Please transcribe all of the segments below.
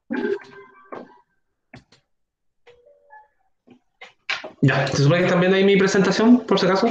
Ya, ¿se supone que están viendo ahí mi presentación, por si acaso?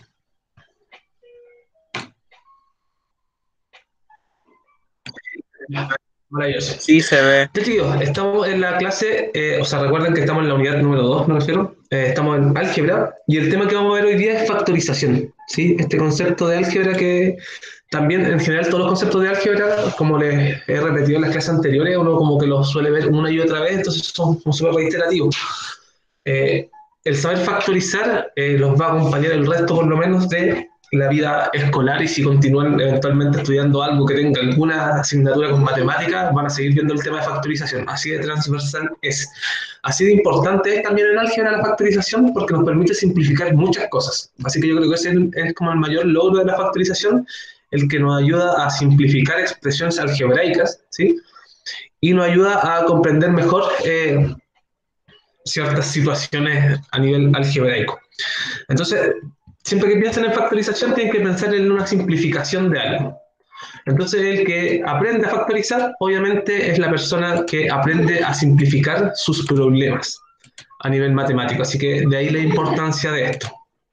Maravilloso. Sí, se ve. Ya, chicos, estamos en la clase, o sea, recuerden que estamos en la unidad número 2, me refiero. Estamos en álgebra y el tema que vamos a ver hoy día es factorización, ¿sí? Este concepto de álgebra que también, en general, todos los conceptos de álgebra, como les he repetido en las clases anteriores, uno como que los suele ver una y otra vez, entonces son súper reiterativos. Eh, el saber factorizar los va a acompañar el resto, por lo menos, de la vida escolar y si continúan eventualmente estudiando algo que tenga alguna asignatura con matemáticas, van a seguir viendo el tema de factorización. Así de transversal es. Así de importante es también en álgebra la factorización porque nos permite simplificar muchas cosas. Así que yo creo que ese es como el mayor logro de la factorización, el que nos ayuda a simplificar expresiones algebraicas, ¿sí? Y nos ayuda a comprender mejor ciertas situaciones a nivel algebraico. Entonces, siempre que piensen en factorización, tienen que pensar en una simplificación de algo. Entonces, el que aprende a factorizar, obviamente, es la persona que aprende a simplificar sus problemas a nivel matemático. Así que de ahí la importancia de esto.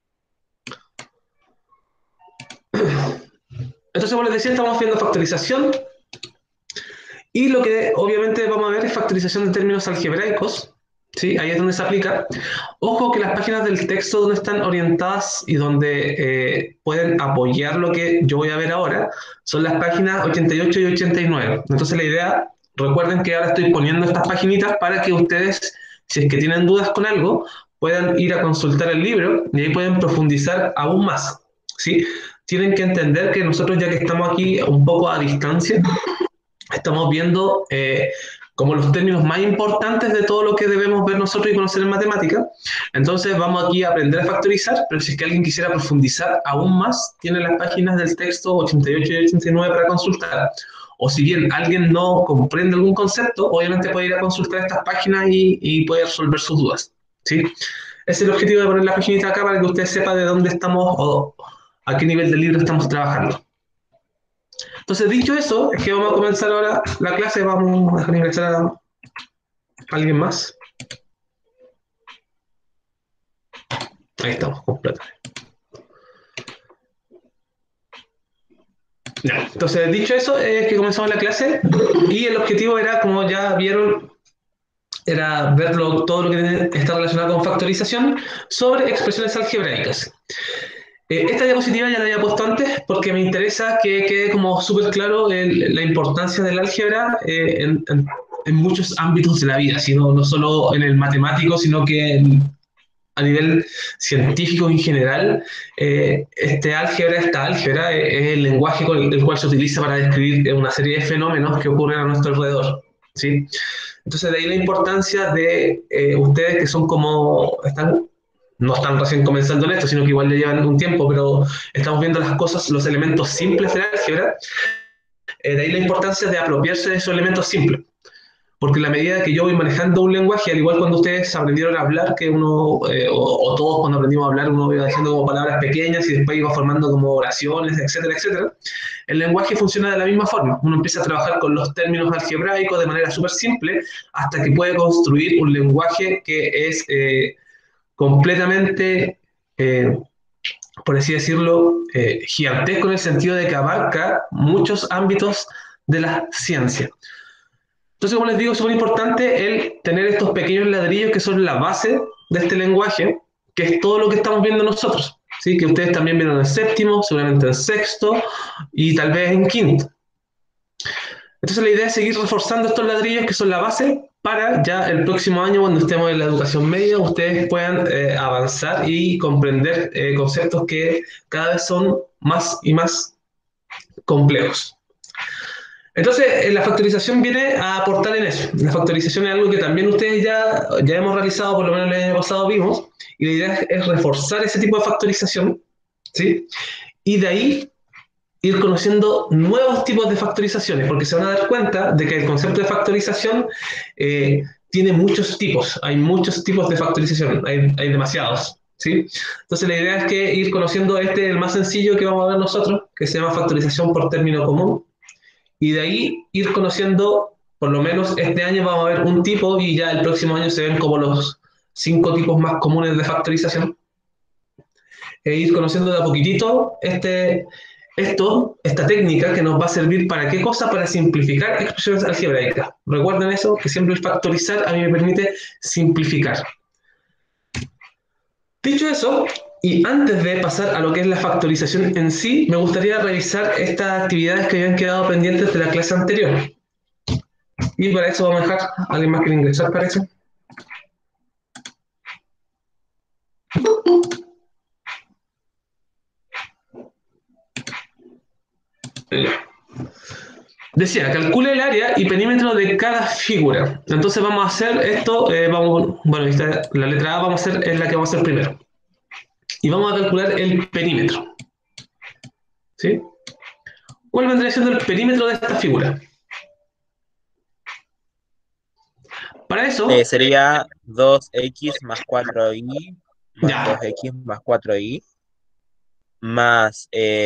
Entonces, como les decía, estamos viendo factorización y lo que obviamente vamos a ver es factorización de términos algebraicos. ¿Sí? Ahí es donde se aplica. Ojo que las páginas del texto donde están orientadas y donde pueden apoyar lo que yo voy a ver ahora son las páginas 88 y 89. Entonces la idea, recuerden que ahora estoy poniendo estas paginitas para que ustedes, si es que tienen dudas con algo, puedan ir a consultar el libro y ahí pueden profundizar aún más. ¿Sí? Tienen que entender que nosotros ya que estamos aquí un poco a distancia, estamos viendo como los términos más importantes de todo lo que debemos ver nosotros y conocer en matemática. Entonces vamos aquí a aprender a factorizar, pero si es que alguien quisiera profundizar aún más, tiene las páginas del texto 88 y 89 para consultar. O si bien alguien no comprende algún concepto, obviamente puede ir a consultar estas páginas y puede resolver sus dudas. ¿Sí? Ese es el objetivo de poner la paginita acá para que usted sepa de dónde estamos o a qué nivel del libro estamos trabajando. Entonces, dicho eso, es que vamos a comenzar ahora la clase. Vamos a dejar ingresar a alguien más. Ahí estamos, completo. Ya. Entonces, dicho eso, es que comenzamos la clase y el objetivo era, como ya vieron, era ver todo lo que está relacionado con factorización sobre expresiones algebraicas. Esta diapositiva ya la había puesto antes porque me interesa que quede como súper claro la importancia del álgebra en muchos ámbitos de la vida, sino, no solo en el matemático, sino que a nivel científico en general, esta álgebra es el lenguaje con el cual se utiliza para describir una serie de fenómenos que ocurren a nuestro alrededor. ¿Sí? Entonces, de ahí la importancia de ustedes que son como, no están recién comenzando en esto, sino que igual le llevan un tiempo, pero estamos viendo las cosas, los elementos simples de la álgebra, de ahí la importancia de apropiarse de esos elementos simples. Porque en la medida que yo voy manejando un lenguaje, al igual cuando ustedes aprendieron a hablar, que uno, o todos cuando aprendimos a hablar, uno iba diciendo como palabras pequeñas y después iba formando como oraciones, etcétera, etcétera. El lenguaje funciona de la misma forma. Uno empieza a trabajar con los términos algebraicos de manera súper simple hasta que puede construir un lenguaje que es completamente, eh, por así decirlo, gigantesco en el sentido de que abarca muchos ámbitos de la ciencia. Entonces, como les digo, es súper importante el tener estos pequeños ladrillos que son la base de este lenguaje, que es todo lo que estamos viendo nosotros. ¿Sí? Que ustedes también vieron en séptimo, seguramente en sexto y tal vez en quinto. Entonces, la idea es seguir reforzando estos ladrillos que son la base para ya el próximo año, cuando estemos en la educación media, ustedes puedan avanzar y comprender conceptos que cada vez son más y más complejos. Entonces, la factorización viene a aportar en eso. La factorización es algo que también ustedes ya hemos realizado, por lo menos el año pasado vimos, y la idea es reforzar ese tipo de factorización, ¿sí? Y de ahí ir conociendo nuevos tipos de factorizaciones, porque se van a dar cuenta de que el concepto de factorización tiene muchos tipos, hay muchos tipos de factorización, hay demasiados, ¿sí? Entonces la idea es que ir conociendo el más sencillo que vamos a ver nosotros, que se llama factorización por término común, y de ahí ir conociendo por lo menos este año vamos a ver un tipo y ya el próximo año se ven como los 5 tipos más comunes de factorización. E ir conociendo de a poquitito esta técnica que nos va a servir para qué cosa, para simplificar expresiones algebraicas. Recuerden eso, que siempre el factorizar a mí me permite simplificar. Dicho eso, y antes de pasar a lo que es la factorización en sí, me gustaría revisar estas actividades que habían quedado pendientes de la clase anterior. Y para eso vamos a dejar a alguien más que ingresar para eso. Decía, calcule el área y perímetro de cada figura. Entonces vamos a hacer esto, bueno, la letra A vamos a hacer, es la que vamos a hacer primero. Y vamos a calcular el perímetro. ¿Sí? ¿Cuál vendría siendo el perímetro de esta figura? Para eso, Sería 2x más 4y más ya, 2x más 4y más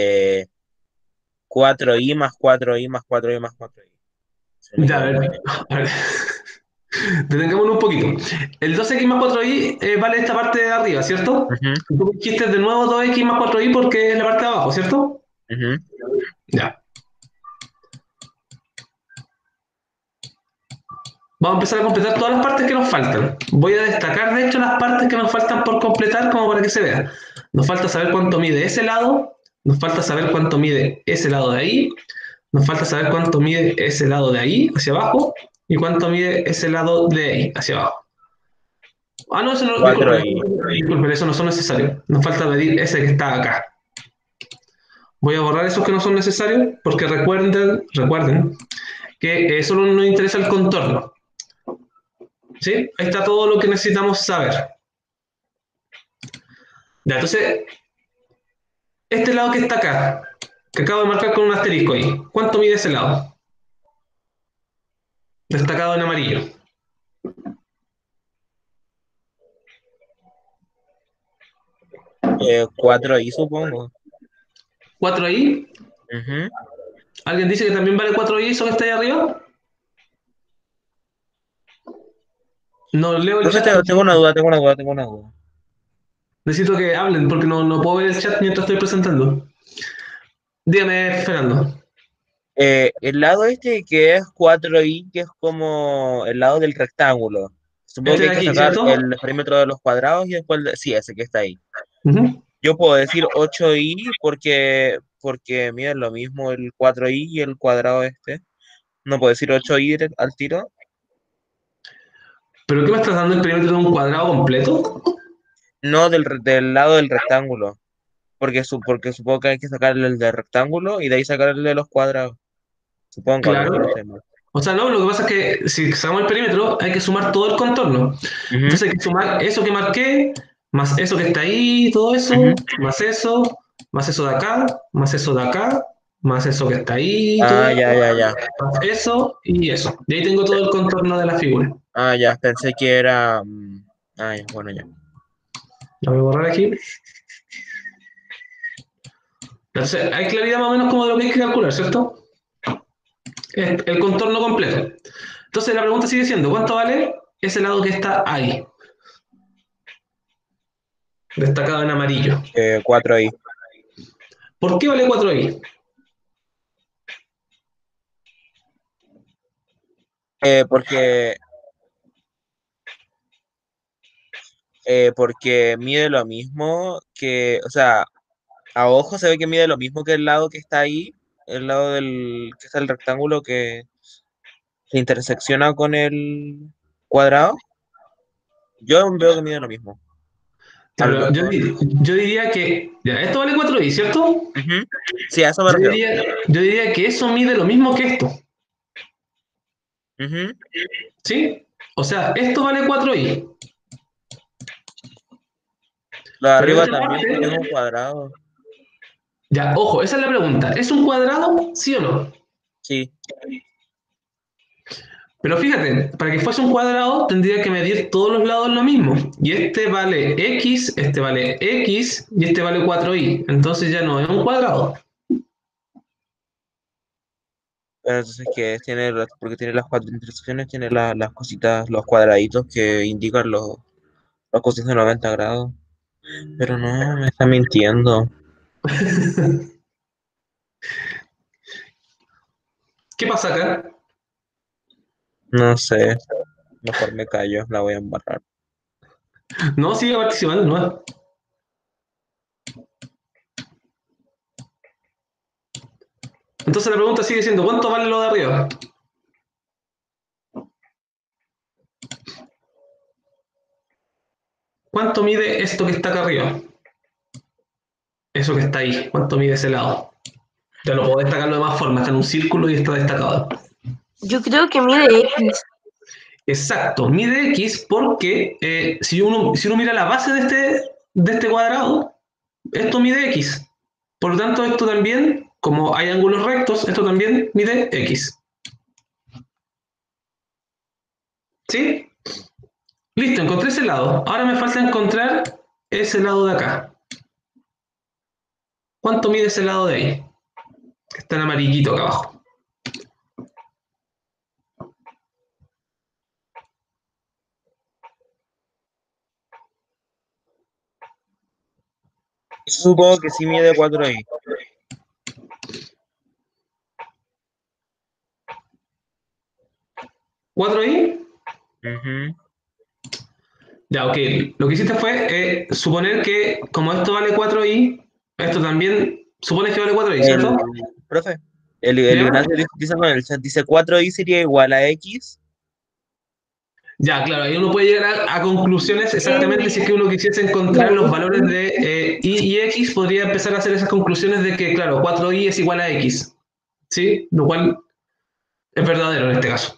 4y más 4y más 4y más 4y. ya, Sería el perímetro. a ver. Detengámonos un poquito. El 2x más 4y vale esta parte de arriba, ¿cierto? Ujú, Tú dijiste de nuevo 2x más 4y porque es la parte de abajo, ¿cierto? ujú. Ya. Vamos a empezar a completar todas las partes que nos faltan. Voy a destacar, de hecho, las partes que nos faltan por completar como para que se vea. Nos falta saber cuánto mide ese lado, nos falta saber cuánto mide ese lado de ahí, nos falta saber cuánto mide ese lado de ahí hacia abajo y cuánto mide ese lado de ahí hacia abajo. Ah, no, eso no, disculpen, 4y. disculpen, eso no son necesarios. Nos falta medir ese que está acá. Voy a borrar esos que no son necesarios porque recuerden que solo nos interesa el contorno. ¿Sí? Ahí está todo lo que necesitamos saber. Ya, entonces, este lado que está acá, que acabo de marcar con un asterisco ahí, ¿cuánto mide ese lado? Destacado en amarillo. 4y supongo. 4i. Ujú. ¿Alguien dice que también vale 4i eso que está ahí arriba? No leo el Profe, chat. tengo una duda, tengo una duda, tengo una duda. Necesito que hablen porque no puedo ver el chat mientras estoy presentando. Dígame, Fernando. El lado este que es 4y, que es como el lado del rectángulo. Supongo Este que de hay que aquí, sacar ¿cierto? el perímetro de los cuadrados y después, sí, ese que está ahí. Ujú. Yo puedo decir 8i porque mira, lo mismo el 4i y el cuadrado este. No puedo decir 8i al tiro. ¿Pero qué me estás dando el perímetro de un cuadrado completo? No del lado del rectángulo. Porque supongo que hay que sacar el del rectángulo y de ahí sacar el de los cuadrados. Supongo, a lo mejor Claro. estoy mal. O sea, no, lo que pasa es que si sacamos el perímetro hay que sumar todo el contorno. Ujú, Entonces hay que sumar eso que marqué, más eso que está ahí, todo ujú. eso, más eso de acá, más eso de acá, más eso que está ahí, todo Ah, eso, ya, ya, ya. más eso y eso. Y ahí tengo todo el contorno de la figura. Ah, ya, pensé que era. Ah, ya, bueno, ya. La voy a borrar aquí. Entonces, hay claridad más o menos como de lo que hay que calcular, ¿cierto? El contorno completo. Entonces la pregunta sigue siendo, ¿cuánto vale ese lado que está ahí? Destacado en amarillo. 4i. ¿Por qué vale 4i? Porque, porque mide lo mismo que. O sea, a ojo se ve que mide lo mismo que el lado que está ahí. El lado del que está el rectángulo que se intersecciona con el cuadrado. Yo veo que mide lo mismo. A lo Claro, mejor. yo diría que, ya, esto vale 4i, ¿cierto? Ujú. Sí, a eso me Yo refiero. diría, yo diría que eso mide lo mismo que esto, Ujú. ¿sí? O sea, esto vale 4i, Lo de pero arriba esta también porque es parte, un cuadrado. ya, ojo, esa es la pregunta. ¿Es un cuadrado, sí o no? Sí. Pero fíjate, para que fuese un cuadrado tendría que medir todos los lados lo mismo. Y este vale x y este vale 4i. Entonces ya no es un cuadrado. Pero entonces que tiene, porque tiene las cuatro intersecciones, tiene las cositas, los cuadraditos que indican los cosas de 90 grados. Pero no, me está mintiendo. ¿Qué pasa acá? No sé, mejor me callo, la voy a embarrar. No, sigue participando, no. Entonces la pregunta sigue siendo, ¿cuánto vale lo de arriba? ¿Cuánto mide esto que está acá arriba? Eso que está ahí, ¿cuánto mide ese lado? Ya lo puedo destacarlo de más formas, está en un círculo y está destacado. Yo creo que mide X. Exacto, mide X porque si uno mira la base de este cuadrado, esto mide X. Por lo tanto, esto también, como hay ángulos rectos, esto también mide X. ¿Sí? Listo, encontré ese lado. Ahora me falta encontrar ese lado de acá. ¿Cuánto mide ese lado de ahí? Que está en amarillito acá abajo. Supongo que sí mide 4i. ¿4i? Ujú. Ya, ok. Lo que hiciste fue suponer que como esto vale 4i, esto también supones que vale 4i, ¿cierto? Profe, el ¿Ya? Ignacio dice en el chat, dice 4i sería igual a x. Ya, claro, ahí uno puede llegar a conclusiones exactamente si es que uno quisiese encontrar los valores de y y x, podría empezar a hacer esas conclusiones de que, claro, 4i es igual a x, ¿sí? Lo cual es verdadero en este caso,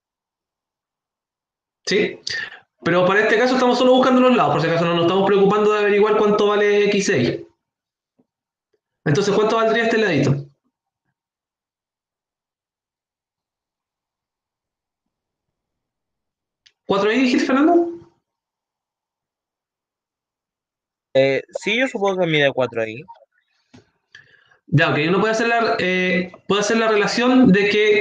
¿sí? Pero para este caso estamos solo buscando los lados, por si acaso no nos estamos preocupando de averiguar cuánto vale x6. Entonces, ¿cuánto valdría este ladito? ¿4i dijiste, Fernando? Sí, yo supongo que mide 4i. Ya, ok, uno puede hacer la relación de que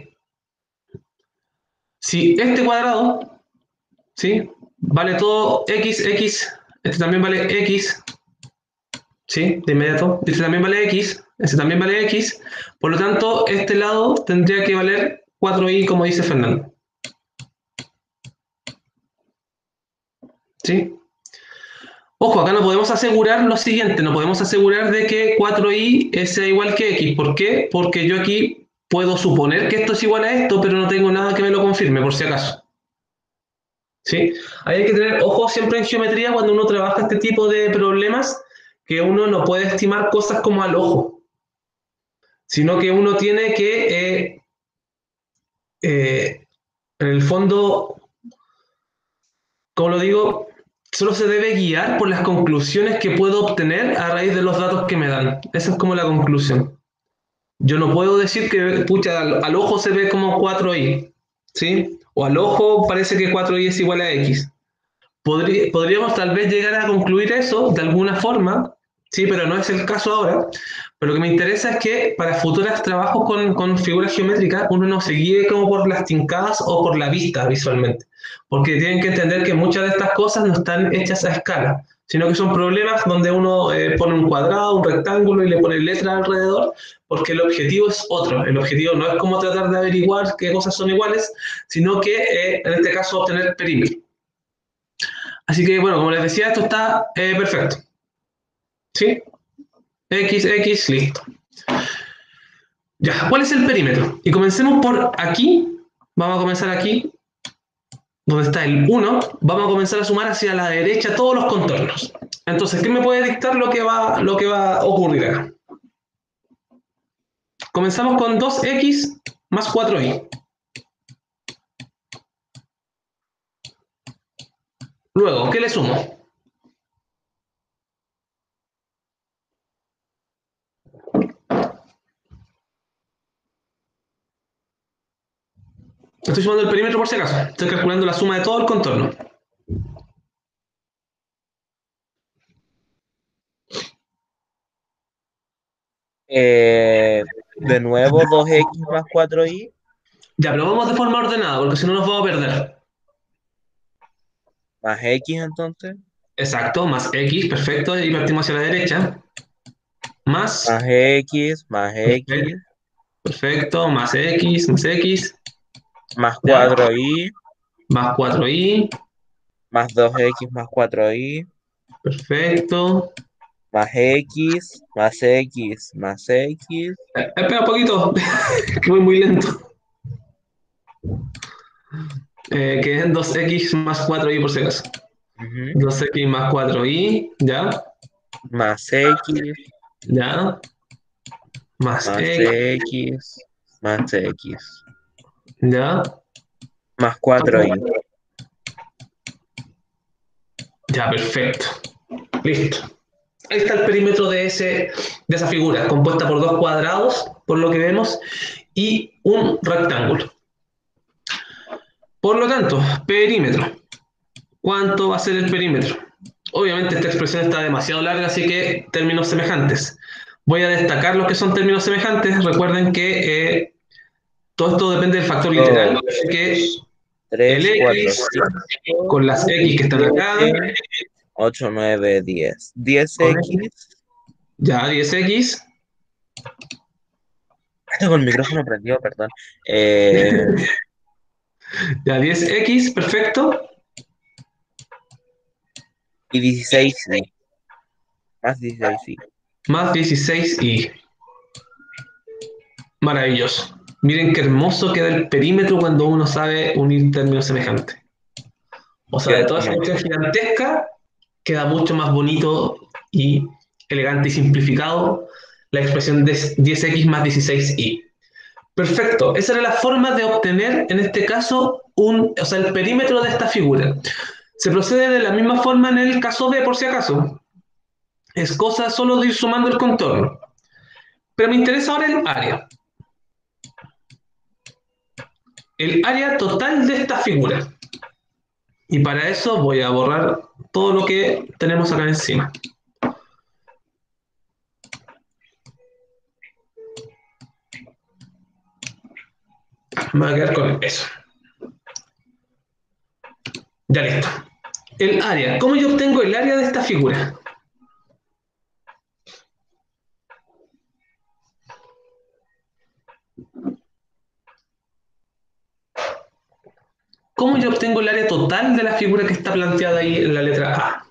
si este cuadrado, ¿sí? Vale todo x, este también vale x, ¿sí? De inmediato, este también vale x, este también vale x, por lo tanto, este lado tendría que valer 4i, como dice Fernando, ¿sí? Ojo, acá no podemos asegurar lo siguiente, no podemos asegurar de que 4i sea igual que x. ¿Por qué? Porque yo aquí puedo suponer que esto es igual a esto, pero no tengo nada que me lo confirme, por si acaso. ¿Sí? Hay que tener ojo siempre en geometría cuando uno trabaja este tipo de problemas, que uno no puede estimar cosas como al ojo, sino que uno tiene que, en el fondo, como lo digo, solo se debe guiar por las conclusiones que puedo obtener a raíz de los datos que me dan. Esa es como la conclusión. Yo no puedo decir que, pucha, al ojo se ve como 4i, ¿sí? O al ojo parece que 4i es igual a x. Podríamos tal vez llegar a concluir eso de alguna forma, sí, pero no es el caso ahora. Pero lo que me interesa es que para futuros trabajos con figuras geométricas uno no se guíe como por las tincadas o por la vista visualmente, porque tienen que entender que muchas de estas cosas no están hechas a escala, sino que son problemas donde uno pone un cuadrado, un rectángulo y le pone letras alrededor, porque el objetivo es otro. El objetivo no es como tratar de averiguar qué cosas son iguales, sino que en este caso obtener perímetro. Así que, bueno, como les decía, esto está perfecto. ¿Sí? X, listo. Ya, ¿cuál es el perímetro? Y comencemos por aquí. Vamos a comenzar aquí, donde está el 1. Vamos a comenzar a sumar hacia la derecha todos los contornos. Entonces, ¿qué me puede dictar lo que va a ocurrir acá? Comenzamos con 2x más 4y. Luego, ¿qué le sumo? Estoy sumando el perímetro por si acaso. Estoy calculando la suma de todo el contorno. Eh, De nuevo, 2x más 4y Ya, pero vamos de forma ordenada, porque si no nos vamos a perder. más x entonces, Exacto, más x, perfecto, y partimos hacia la derecha. Más, más perfecto, x, perfecto, más x, más ya, 4y, más 4y, más 2x más 4y, perfecto. más x, más x, más x, Espera un poquito, que voy muy lento. Que es 2x más 4y por si acaso. ujú, 2x más 4y, ya, más x, ya, más más x, x, más x, ya, más 4y. ya, perfecto. Listo. Ahí está el perímetro de esa figura, compuesta por dos cuadrados, por lo que vemos, y un rectángulo. Por lo tanto, perímetro. ¿Cuánto va a ser el perímetro? Obviamente esta expresión está demasiado larga, así que términos semejantes. Voy a destacar los que son términos semejantes. Recuerden que todo esto depende del factor literal, 2, así que el 3, 4, x 5, con las x que están acá, 7, 8, 9, 10. con 10x. ya 10x, Tengo el micrófono prendido, perdón. Eh, ya 10x, perfecto, y 16y. Más 16y. más 16y. Maravilloso. Miren qué hermoso queda el perímetro cuando uno sabe unir términos semejantes. O sea, de toda esa Ciertamente. cuestión gigantesca, queda mucho más bonito y elegante y simplificado la expresión de 10x más 16y. Perfecto, esa era la forma de obtener, en este caso, o sea, el perímetro de esta figura. Se procede de la misma forma en el caso B, por si acaso. Es cosa solo de ir sumando el contorno. Pero me interesa ahora el área. El área total de esta figura. Y para eso voy a borrar todo lo que tenemos acá encima. Me voy a quedar con eso. Ya listo. El área. ¿Cómo yo obtengo el área de esta figura? ¿Cómo yo obtengo el área total de la figura que está planteada ahí en la letra A?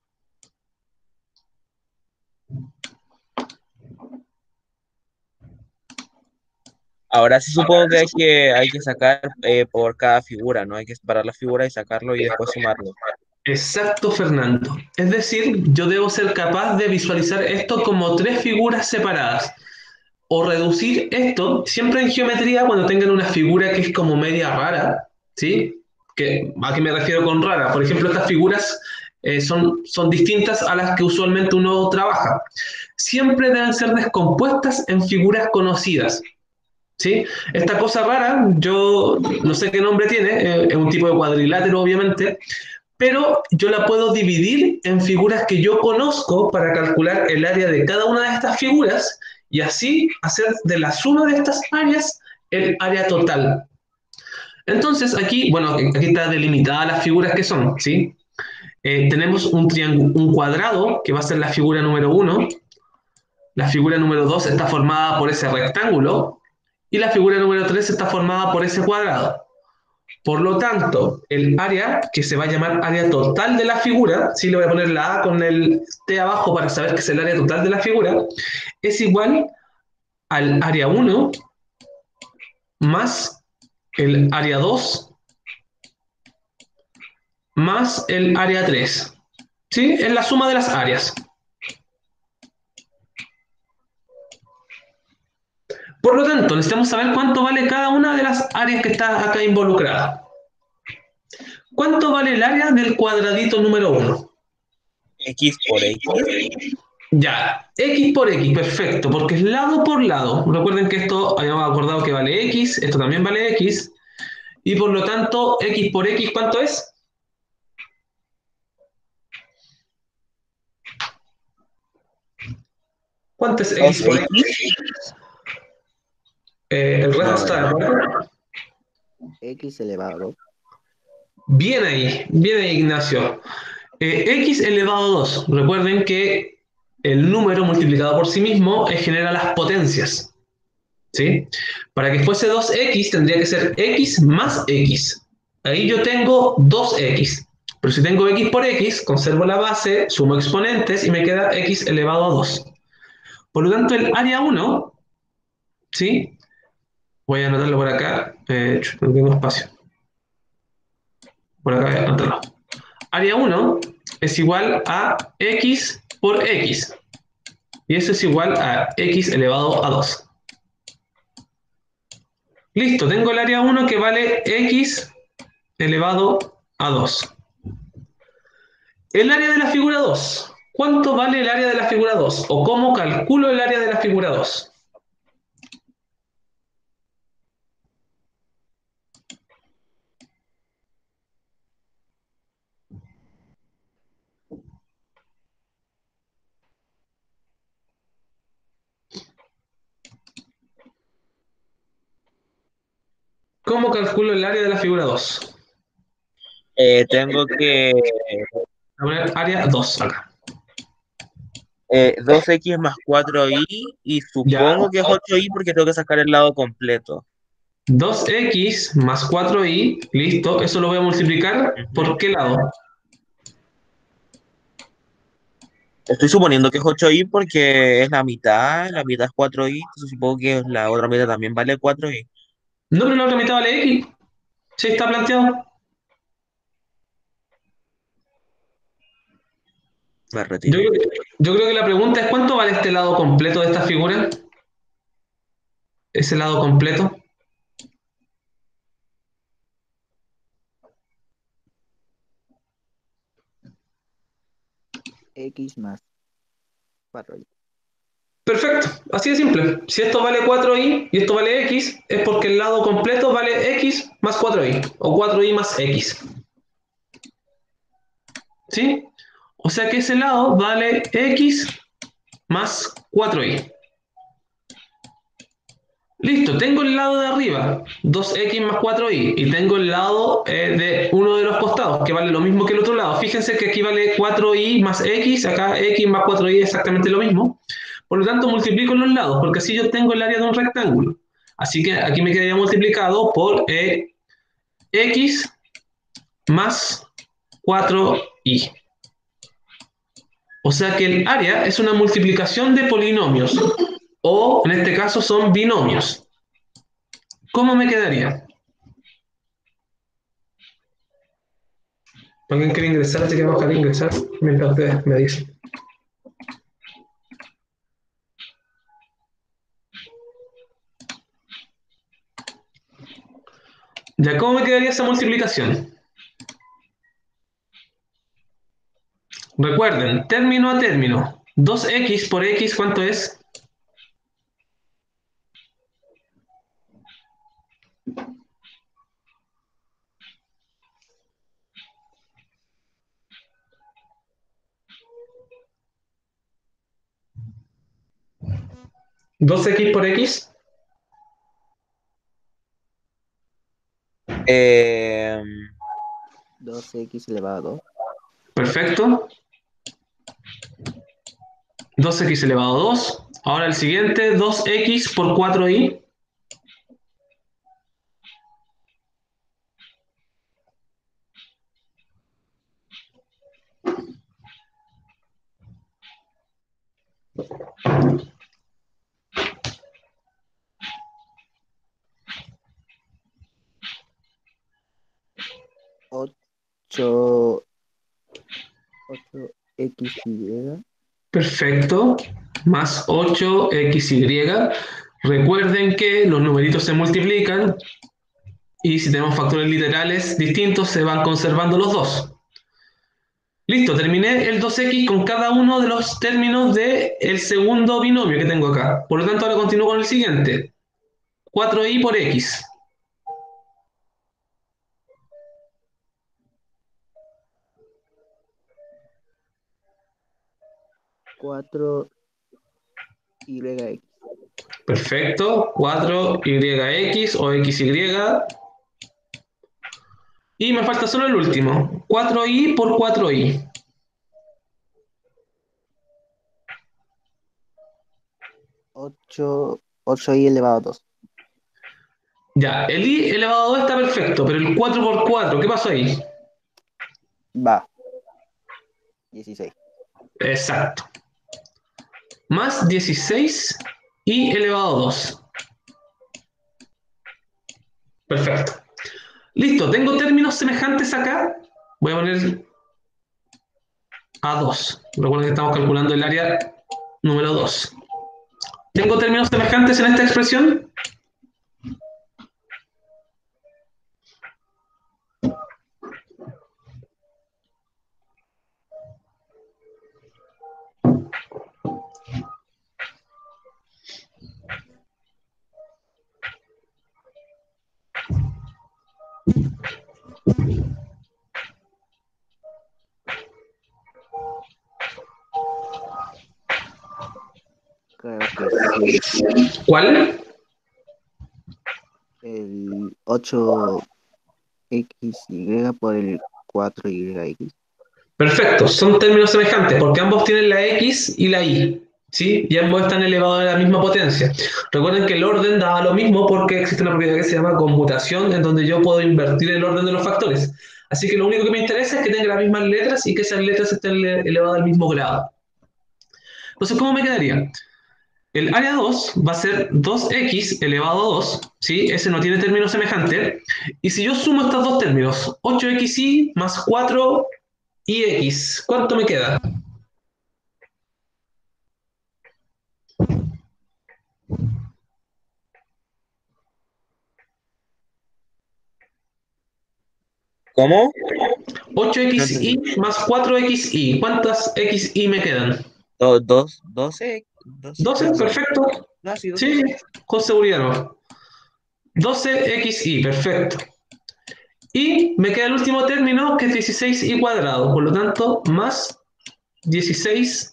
Ahora sí supongo que hay que sacar por cada figura, ¿no? Hay que separar la figura y sacarlo y después sumarlo. Exacto, Fernando. Es decir, yo debo ser capaz de visualizar esto como tres figuras separadas. O reducir esto, siempre en geometría, cuando tengan una figura que es como media rara, ¿sí? ¿A qué me refiero con rara? Por ejemplo, estas figuras son distintas a las que usualmente uno trabaja. Siempre deben ser descompuestas en figuras conocidas, ¿sí? Esta cosa rara, yo no sé qué nombre tiene, es un tipo de cuadrilátero, obviamente, pero yo la puedo dividir en figuras que yo conozco para calcular el área de cada una de estas figuras y así hacer de la suma de estas áreas el área total. Entonces aquí, bueno, aquí está delimitada las figuras que son, ¿sí? Tenemos un triángulo, un cuadrado que va a ser la figura número uno, la figura número 2 está formada por ese rectángulo y la figura número 3 está formada por ese cuadrado. Por lo tanto, el área, que se va a llamar área total de la figura, sí le voy a poner la A con el T abajo para saber que es el área total de la figura, es igual al área uno más el área 2 más el área 3. ¿Sí? Es la suma de las áreas. Por lo tanto, necesitamos saber cuánto vale cada una de las áreas que está acá involucrada. ¿Cuánto vale el área del cuadradito número uno? X por X. Ya, X por X, perfecto, porque es lado por lado. Recuerden que esto habíamos acordado que vale X, esto también vale X, y por lo tanto, X por X, ¿cuánto es? ¿Cuánto es X por 2X. X? ¿El resto No, está de acuerdo? X elevado a 2. Bien ahí, Ignacio. X elevado a 2. Recuerden que el número multiplicado por sí mismo genera las potencias. ¿Sí? Para que fuese 2x tendría que ser x más x. Ahí yo tengo 2x. Pero si tengo x por x, conservo la base, sumo exponentes y me queda x elevado a 2. Por lo tanto, el área 1, ¿sí? Voy a anotarlo por acá. No tengo espacio. Por acá voy a anotarlo. Área 1 es igual a x por x. Y eso es igual a x elevado a 2. Listo, tengo el área 1 que vale x elevado a 2. El área de la figura 2. ¿Cuánto vale el área de la figura 2? ¿O cómo calculo el área de la figura 2? ¿Cómo calculo el área de la figura 2? tengo que A poner área 2 acá. 2x más 4y y Ya. supongo que es 8y porque tengo que sacar el lado completo. 2x más 4y, listo. Eso lo voy a multiplicar. Ujú. ¿Por qué lado? Estoy suponiendo que es 8y porque es la mitad es 4y, entonces supongo que la otra mitad también vale 4y. No, pero la otra mitad vale x. Sí, está planteado. Me Yo, retiro. yo creo que la pregunta es ¿cuánto vale este lado completo de esta figura? Ese lado completo. X más 4y. Perfecto, así de simple. Si esto vale 4y y esto vale x, es porque el lado completo vale x más 4y o 4y más x. ¿Sí? O sea que ese lado vale x más 4y. Listo, tengo el lado de arriba, 2x más 4y, y tengo el lado de uno de los costados, que vale lo mismo que el otro lado. Fíjense que aquí vale 4y más x, acá x más 4y es exactamente lo mismo. Por lo tanto, multiplico los lados, porque así yo tengo el área de un rectángulo. Así que aquí me quedaría multiplicado por x más 4y. O sea que el área es una multiplicación de polinomios, o en este caso son binomios. ¿Cómo me quedaría? ¿Alguien quiere ingresar? Así que vamos a dejar de ingresar mientras ustedes me dicen. ¿Ya cómo me quedaría esa multiplicación? Recuerden, término a término. 2x por x, ¿cuánto es? 2x por x. 2x 2x elevado a 2. Perfecto. 2x elevado a 2. Ahora el siguiente, 2x por 4y. 8, 8xy. Perfecto. Más 8xy. Recuerden que los numeritos se multiplican y si tenemos factores literales distintos se van conservando los dos. Listo, terminé el 2x con cada uno de los términos del segundo binomio que tengo acá. Por lo tanto, ahora continúo con el siguiente. 4y por x. 4yx. Perfecto. 4YX o XY. Y me falta solo el último. 4Y por 4Y. 8y elevado a 2. Ya, el I elevado a 2 está perfecto, pero el 4 por 4, ¿qué pasó ahí? Va. 16. Exacto. Más 16 y elevado a 2. Perfecto. Listo, tengo términos semejantes acá. Voy a poner A2. Recuerden que estamos calculando el área número 2. ¿Tengo términos semejantes en esta expresión? Creo que sí. ¿Cuál? El 8xy por el 4yx. Perfecto, son términos semejantes porque ambos tienen la X y la Y, ¿sí? Y ambos están elevados a la misma potencia. Recuerden que el orden daba lo mismo porque existe una propiedad que se llama conmutación, en donde yo puedo invertir el orden de los factores. Así que lo único que me interesa es que tenga las mismas letras y que esas letras estén elevadas al mismo grado. Entonces, ¿cómo me quedaría? El área 2 va a ser 2x elevado a 2, ¿sí? Ese no tiene término semejante. Y si yo sumo estos dos términos, 8xy más 4yx, ¿cuánto me queda? ¿Cómo? No 8xy entendí. más 4xy. ¿Cuántas xy me quedan? 12, 12, 12, perdón. perfecto. No, sí, 12. Sí, con seguridad no. 12xy, perfecto. Y me queda el último término que es 16y cuadrado. Por lo tanto, más 16y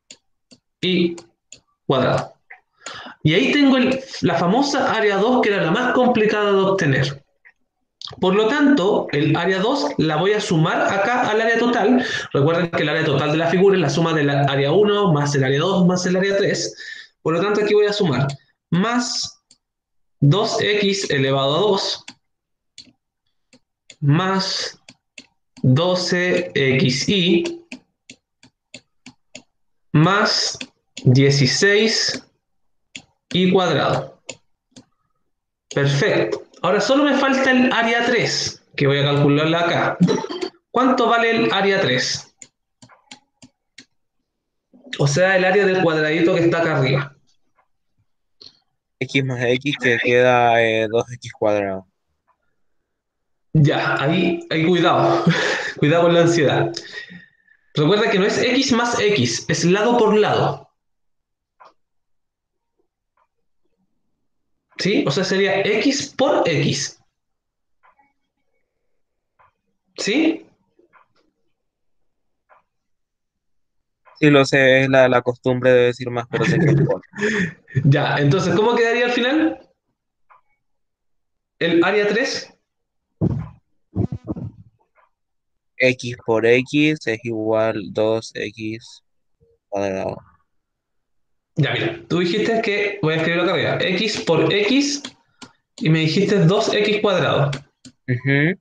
cuadrado. Y ahí tengo la famosa área 2 que era la más complicada de obtener. Por lo tanto, el área 2 la voy a sumar acá al área total. Recuerden que el área total de la figura es la suma del área 1 más el área 2 más el área 3. Por lo tanto, aquí voy a sumar más 2x elevado a 2 más 12xy más 16y cuadrado. Perfecto. Ahora solo me falta el área 3, que voy a calcularla acá. ¿Cuánto vale el área 3? O sea, el área del cuadradito que está acá arriba. X más X que queda 2x cuadrado. Ya, ahí cuidado. Cuidado con la ansiedad. Recuerda que no es x más x, es lado por lado. ¿Sí? O sea, sería x por x. ¿Sí? Sí, lo sé, es la costumbre de decir más, pero sé que es por. Ya, entonces, ¿cómo quedaría al final? El área 3. X por X es igual 2x cuadrado. Ya, mira, tú dijiste que, voy a escribirlo acá arriba, x por x y me dijiste 2x cuadrado. Ujú.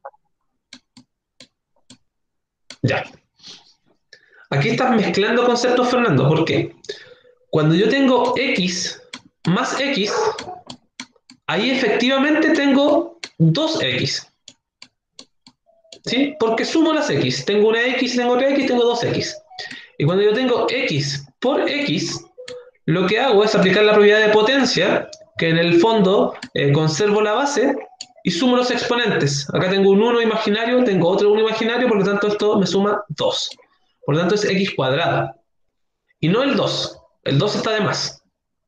Ya. Aquí estás mezclando conceptos, Fernando. ¿Por qué? Cuando yo tengo x más x, ahí efectivamente tengo 2x. ¿Sí? Porque sumo las x. Tengo una x, tengo otra x, tengo 2x. Y cuando yo tengo x por x, lo que hago es aplicar la propiedad de potencia, que en el fondo conservo la base y sumo los exponentes. Acá tengo un 1 imaginario, tengo otro 1 imaginario, por lo tanto esto me suma 2. Por lo tanto es x cuadrada. Y no el 2. El 2 está de más.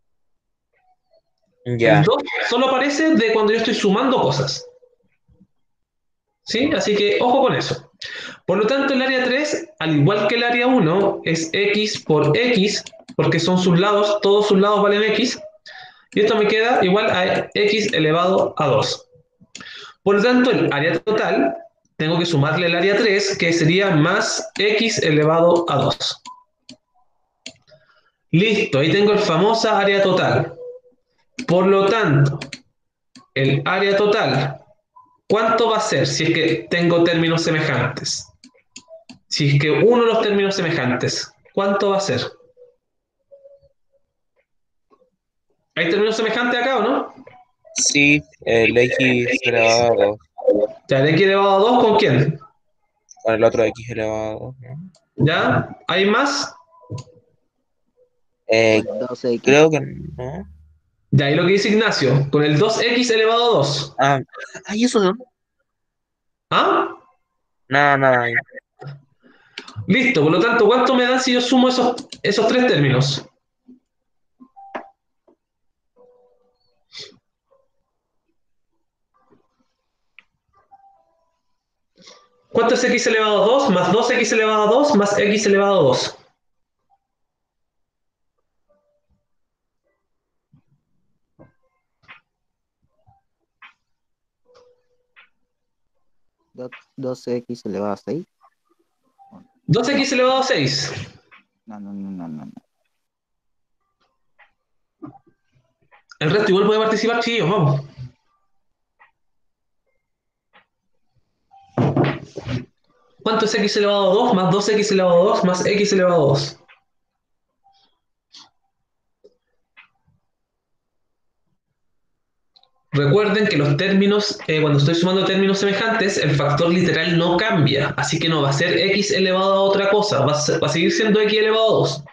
El Ya. 2 solo aparece de cuando yo estoy sumando cosas. ¿Sí? Así que ojo con eso. Por lo tanto, el área 3, al igual que el área 1, es x por x, porque son sus lados, todos sus lados valen x. Y esto me queda igual a x elevado a 2. Por lo tanto, el área total, tengo que sumarle el área 3, que sería más x elevado a 2. Listo, ahí tengo el famosa área total. Por lo tanto, el área total, ¿cuánto va a ser si es que tengo términos semejantes? Si es que uno de los términos semejantes, ¿cuánto va a ser? ¿Hay términos semejantes acá o no? Sí, el x elevado a 2 Ya, el x elevado a 2, ¿con quién? con el otro x elevado a 2, ¿no? ¿Ya? ¿Hay más? Eh, Con 2x. creo que no. Ya, y lo que dice Ignacio, con el 2x elevado a 2. Ah, ay, eso de dónde. ¿Ah? Nada, nada. Listo, por lo tanto, ¿cuánto me dan si yo sumo esos tres términos? ¿Cuánto es x elevado a 2 más 2x elevado a 2 más x elevado a 2? Do- 12x elevado a 6. 2x elevado a 6. No, no, no, no, no, no. El resto igual puede participar, chicos, vamos. ¿Cuánto es x elevado a 2 más 2x elevado a 2 más x elevado a 2? Recuerden que los términos, cuando estoy sumando términos semejantes, el factor literal no cambia, así que no va a ser x elevado a otra cosa, va a seguir siendo x elevado a 2.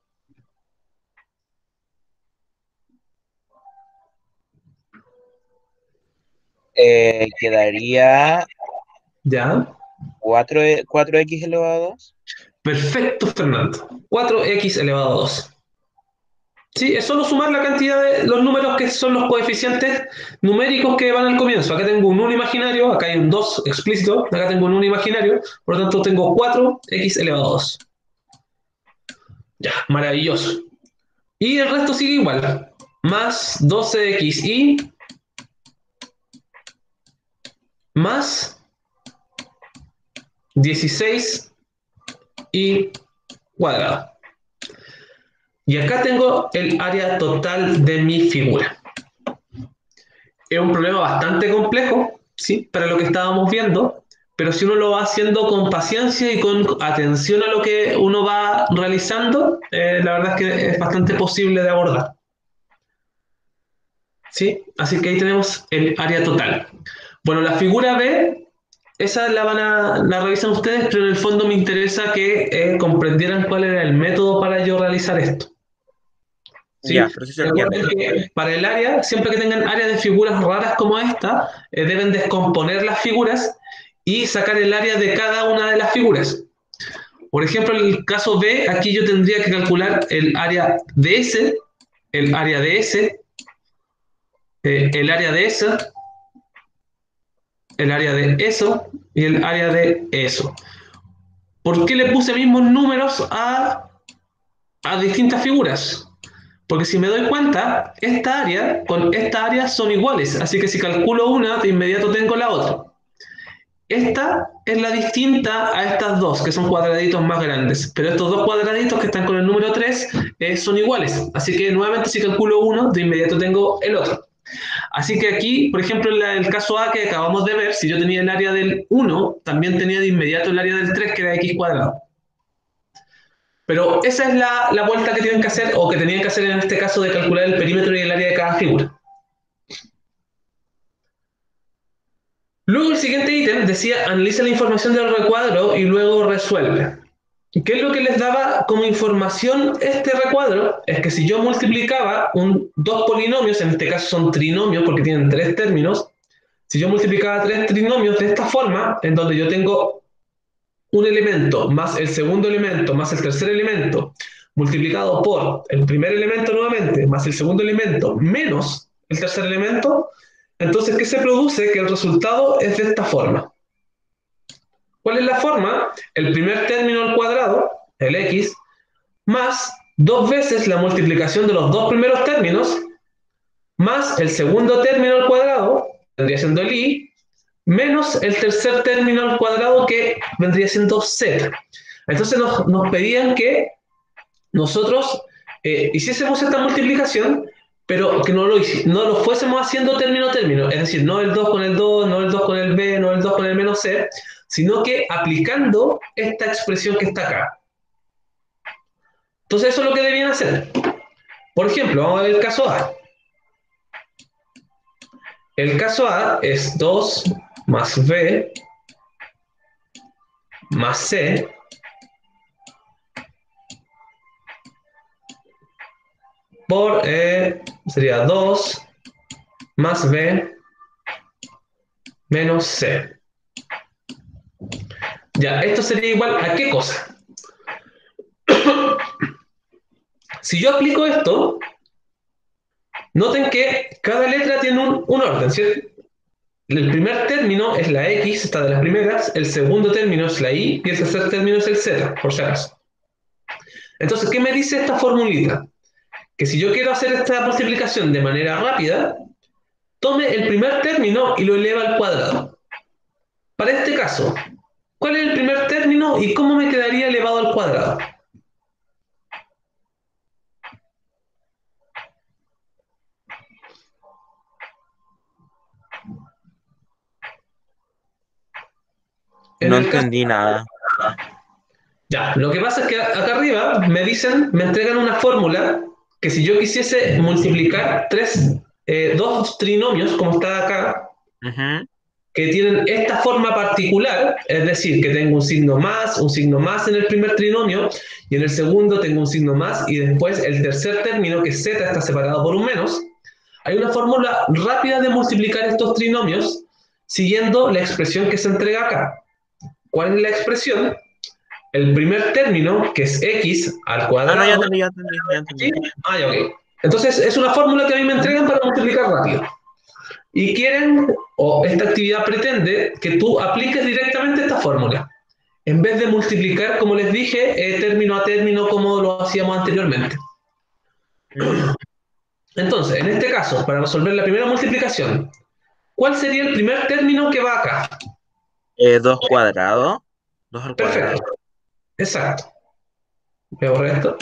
Quedaría ¿Ya? 4x elevado a 2. Perfecto, Fernando. 4x elevado a 2. Sí, es solo sumar la cantidad de los números que son los coeficientes numéricos que van al comienzo. Acá tengo un 1 imaginario, acá hay un 2 explícito, acá tengo un 1 imaginario, por lo tanto tengo 4x elevado a 2. Ya, maravilloso. Y el resto sigue igual. Más 12xy más 16y cuadrado. Y acá tengo el área total de mi figura. Es un problema bastante complejo, ¿sí? Para lo que estábamos viendo, pero si uno lo va haciendo con paciencia y con atención a lo que uno va realizando, la verdad es que es bastante posible de abordar. ¿Sí? Así que ahí tenemos el área total. Bueno, la figura B, esa la revisan ustedes, pero en el fondo me interesa que comprendieran cuál era el método para yo realizar esto. Ya, ¿Sí? pero sí se entiende. Recuerden que para el área, siempre que tengan áreas de figuras raras como esta, deben descomponer las figuras y sacar el área de cada una de las figuras. Por ejemplo, en el caso B, aquí yo tendría que calcular el área de S, el área de S, el área de esa, el área de eso y el área de eso. ¿Por qué le puse mismos números a distintas figuras? Porque si me doy cuenta, esta área con esta área son iguales, así que si calculo una, de inmediato tengo la otra. Esta es la distinta a estas dos, que son cuadraditos más grandes, pero estos dos cuadraditos que están con el número 3 son iguales, así que nuevamente si calculo uno, de inmediato tengo el otro. Así que aquí, por ejemplo, en el caso A que acabamos de ver, si yo tenía el área del 1, también tenía de inmediato el área del 3, que era x cuadrado. Pero esa es la vuelta que tienen que hacer, o que tenían que hacer en este caso de calcular el perímetro y el área de cada figura. Luego el siguiente ítem decía, analiza la información del recuadro y luego resuelve. ¿Qué es lo que les daba como información este recuadro? Es que si yo multiplicaba dos polinomios, en este caso son trinomios porque tienen tres términos, si yo multiplicaba tres trinomios de esta forma, en donde yo tengo un elemento más el segundo elemento más el tercer elemento, multiplicado por el primer elemento nuevamente, más el segundo elemento menos el tercer elemento, entonces, ¿qué se produce? Que el resultado es de esta forma. ¿Cuál es la forma? El primer término al cuadrado, el x, más dos veces la multiplicación de los dos primeros términos, más el segundo término al cuadrado, vendría siendo el i, menos el tercer término al cuadrado, que vendría siendo z. Entonces nos pedían que nosotros hiciésemos esta multiplicación, pero que no lo fuésemos haciendo término a término, es decir, no el 2 con el 2, no el 2 con el b, no el 2 con el menos c, sino que aplicando esta expresión que está acá. Entonces eso es lo que debían hacer. Por ejemplo, vamos a ver el caso A. El caso A es 2 más b más c por, sería 2 más b menos c. Ya, esto sería igual a ¿qué cosa? Si yo aplico esto, noten que cada letra tiene un orden, ¿cierto? El primer término es la X, esta de las primeras, el segundo término es la Y y el tercer término es el Z, por si acaso. Entonces, ¿qué me dice esta formulita? Que si yo quiero hacer esta multiplicación de manera rápida, tome el primer término y lo eleva al cuadrado. Para este caso, ¿cuál es el primer término y cómo me quedaría elevado al cuadrado? No entendí nada. Ya, lo que pasa es que acá arriba me entregan una fórmula que si yo quisiese multiplicar dos trinomios, como está acá, que tienen esta forma particular, es decir, que tengo un signo más en el primer trinomio, y en el segundo tengo un signo más, y después el tercer término, que es z, está separado por un menos. Hay una fórmula rápida de multiplicar estos trinomios siguiendo la expresión que se entrega acá. ¿Cuál es la expresión? El primer término, que es x al cuadrado. No, ya entendí. ¿Sí? Ya, ok. Entonces, es una fórmula que a mí me entregan para multiplicar rápido. Y quieren, o esta actividad pretende, que tú apliques directamente esta fórmula. En vez de multiplicar, como les dije, término a término, como lo hacíamos anteriormente. Entonces, en este caso, para resolver la primera multiplicación, ¿cuál sería el primer término que va acá? 2 cuadrado. 2 al cuadrado. Perfecto. Exacto. Voy a borrar esto.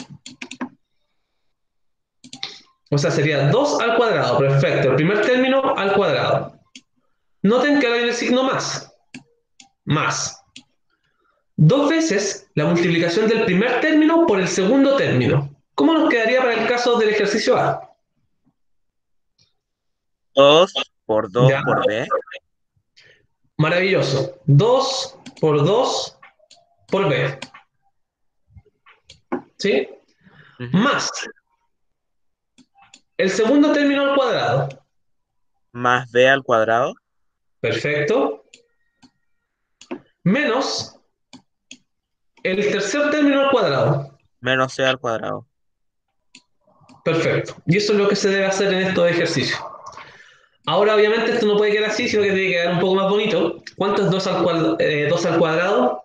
O sea, sería 2 al cuadrado. Perfecto. El primer término al cuadrado. Noten que ahora hay el signo más. Más. Dos veces la multiplicación del primer término por el segundo término. ¿Cómo nos quedaría para el caso del ejercicio A? 2 por 2 ¿Ya? por b. Maravilloso. 2 por 2 por b. ¿Sí? Más el segundo término al cuadrado. Más b al cuadrado. Perfecto. Menos el tercer término al cuadrado. Menos c al cuadrado. Perfecto. Y eso es lo que se debe hacer en estos ejercicios. Ahora, obviamente, esto no puede quedar así, sino que tiene que quedar un poco más bonito. ¿Cuánto es 2 al cuadrado?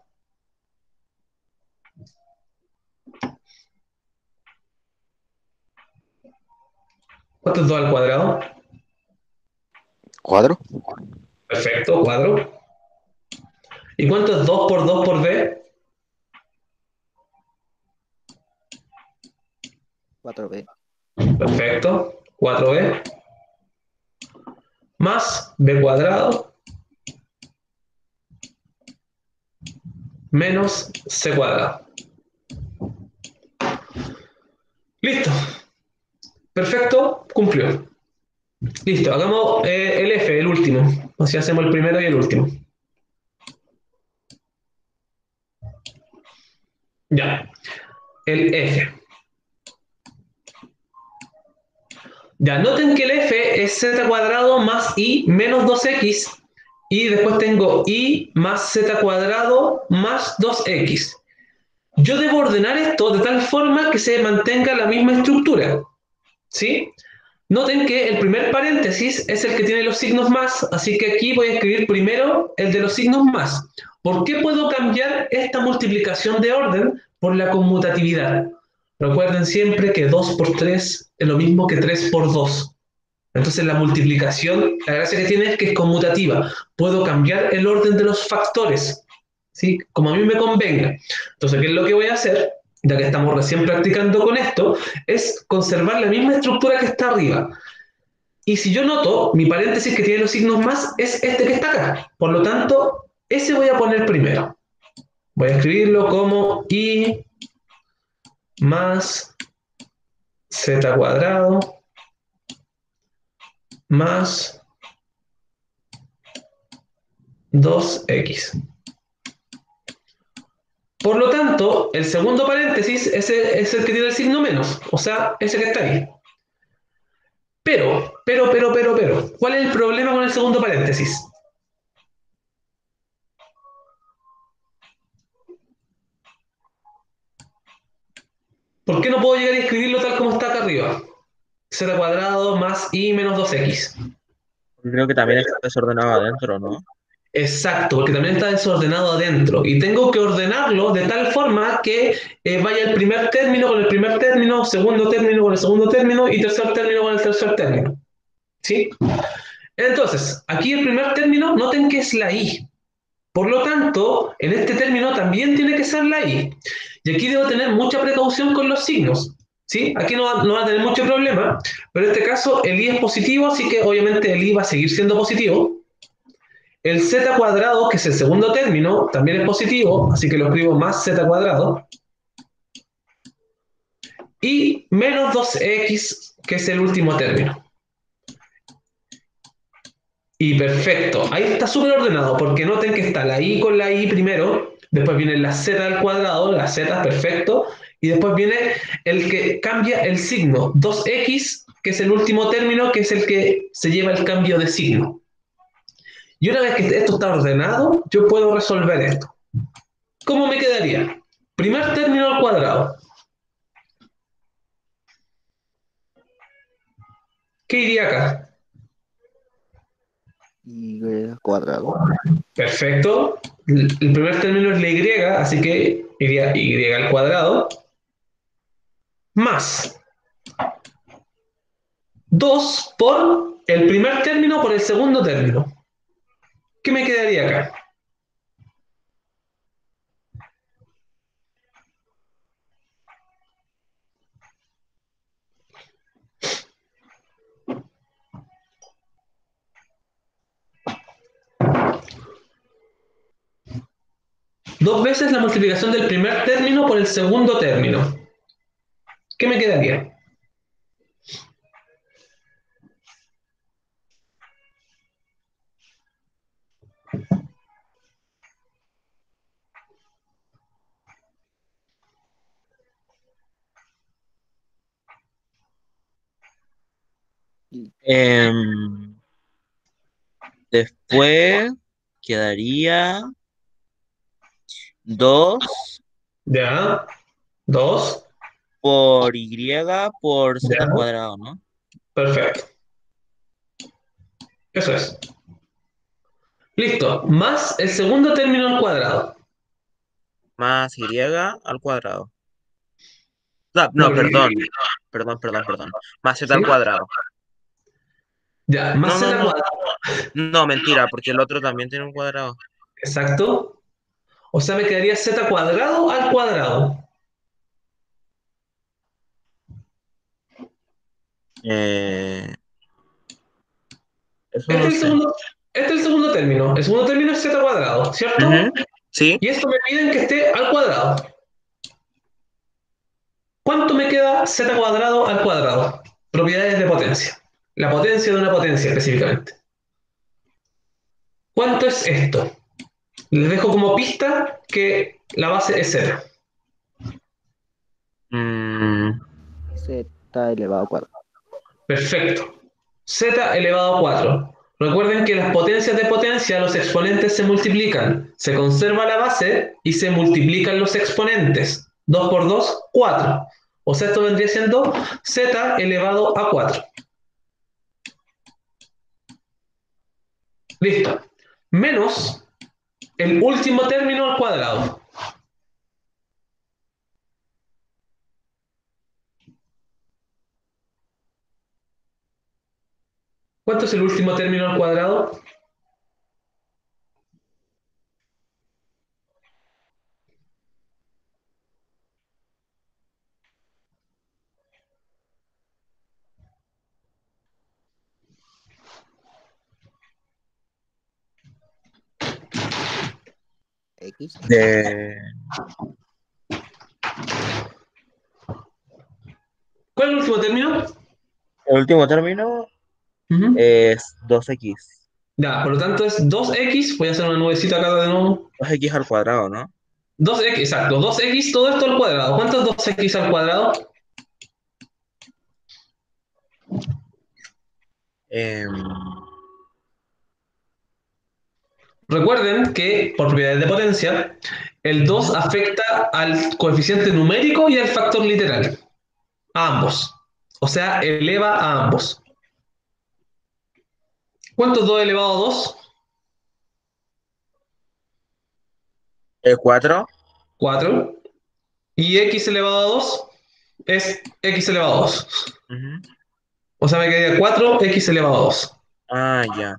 ¿Cuánto es 2 al cuadrado? ¿Cuadro? Perfecto, cuadro. ¿Y cuánto es 2 por 2 por b? 4b. Perfecto, 4b. Más b cuadrado menos c cuadrado. Listo. Perfecto, cumplió. Listo, hagamos el F, el último. Así hacemos el primero y el último. Ya. El F. Ya, noten que el F es z cuadrado más i menos 2x. Y después tengo i más z cuadrado más 2x. Yo debo ordenar esto de tal forma que se mantenga la misma estructura. ¿Sí? Noten que el primer paréntesis es el que tiene los signos más, así que aquí voy a escribir primero el de los signos más. ¿Por qué puedo cambiar esta multiplicación de orden por la conmutatividad? Recuerden siempre que 2 por 3 es lo mismo que 3 por 2. Entonces la multiplicación, la gracia que tiene es que es conmutativa. Puedo cambiar el orden de los factores, ¿sí? Como a mí me convenga. Entonces, ¿qué es lo que voy a hacer? Ya que estamos recién practicando con esto, es conservar la misma estructura que está arriba. Y si yo noto, mi paréntesis que tiene los signos más es este que está acá. Por lo tanto, ese voy a poner primero. Voy a escribirlo como i más z cuadrado más 2x. Por lo tanto, el segundo paréntesis es el que tiene el signo menos, o sea, ese que está ahí. Pero, ¿cuál es el problema con el segundo paréntesis? ¿Por qué no puedo llegar a escribirlo tal como está acá arriba? Z cuadrado más i menos 2x. Creo que también está desordenado adentro, ¿no? Exacto, porque también está desordenado adentro. Y tengo que ordenarlo de tal forma que vaya el primer término con el primer término, segundo término con el segundo término y tercer término con el tercer término. ¿Sí? Entonces, aquí el primer término, noten que es la i. Por lo tanto, en este término también tiene que ser la i. Y aquí debo tener mucha precaución con los signos. ¿Sí? Aquí no va a tener mucho problema, pero en este caso el i es positivo, así que obviamente el i va a seguir siendo positivo. El z cuadrado, que es el segundo término, también es positivo, así que lo escribo más z cuadrado. Y menos 2x, que es el último término. Y perfecto, ahí está súper ordenado, porque noten que está la i con la i primero, después viene la z al cuadrado, la z, perfecto, y después viene el que cambia el signo, 2x, que es el último término, que es el que se lleva el cambio de signo. Y una vez que esto está ordenado, yo puedo resolver esto. ¿Cómo me quedaría? Primer término al cuadrado. ¿Qué iría acá? Y cuadrado. Perfecto. El primer término es la y, así que iría y al cuadrado. Más 2 por el primer término por el segundo término. ¿Qué me quedaría acá? Dos veces la multiplicación del primer término por el segundo término. ¿Qué me quedaría? Y Em, Después quedaría 2 Ya. 2. por y por z Ya. al cuadrado, ¿no? Perfecto. Eso es. Listo. Más el segundo término al cuadrado. Más y al cuadrado. No, No, no, pero perdón. Más z ¿sí? al cuadrado. Ya. Más No, z no, no. cuadrado. No, mentira, porque el otro también tiene un cuadrado. Exacto. O sea, me quedaría z cuadrado al cuadrado. Eh, Eso Este no es el sé. segundo, este es el segundo término. El segundo término es z cuadrado, Ujú, ¿cierto? sí. Y esto me piden que esté al cuadrado. ¿Cuánto me queda z cuadrado al cuadrado? Propiedades de potencia. La potencia de una potencia específicamente. ¿Cuánto es esto? Les dejo como pista que la base es z. Mm, z elevado a cuadrado. Perfecto. Z elevado a 4. Recuerden que las potencias de potencia, los exponentes se multiplican. Se conserva la base y se multiplican los exponentes. 2 por 2, 4. O sea, esto vendría siendo z elevado a 4. Listo. Menos el último término al cuadrado. ¿Cuánto es el último término al cuadrado? X. De... ¿Cuál es el último término? El último término Ujú. es 2x. Ya, por lo tanto es 2x, voy a hacer una nubecita acá de nuevo. 2x al cuadrado, ¿no? 2x, exacto, 2x, todo esto al cuadrado. ¿Cuánto es 2x al cuadrado? Em, Recuerden que, por propiedades de potencia, el 2 afecta al coeficiente numérico y al factor literal, a ambos. O sea, eleva a ambos. ¿Cuánto es 2 elevado a 2? 4. 4. Y x elevado a 2 es x elevado a 2. Ujú. O sea, me quedaría 4x elevado a 2. Ah, ya.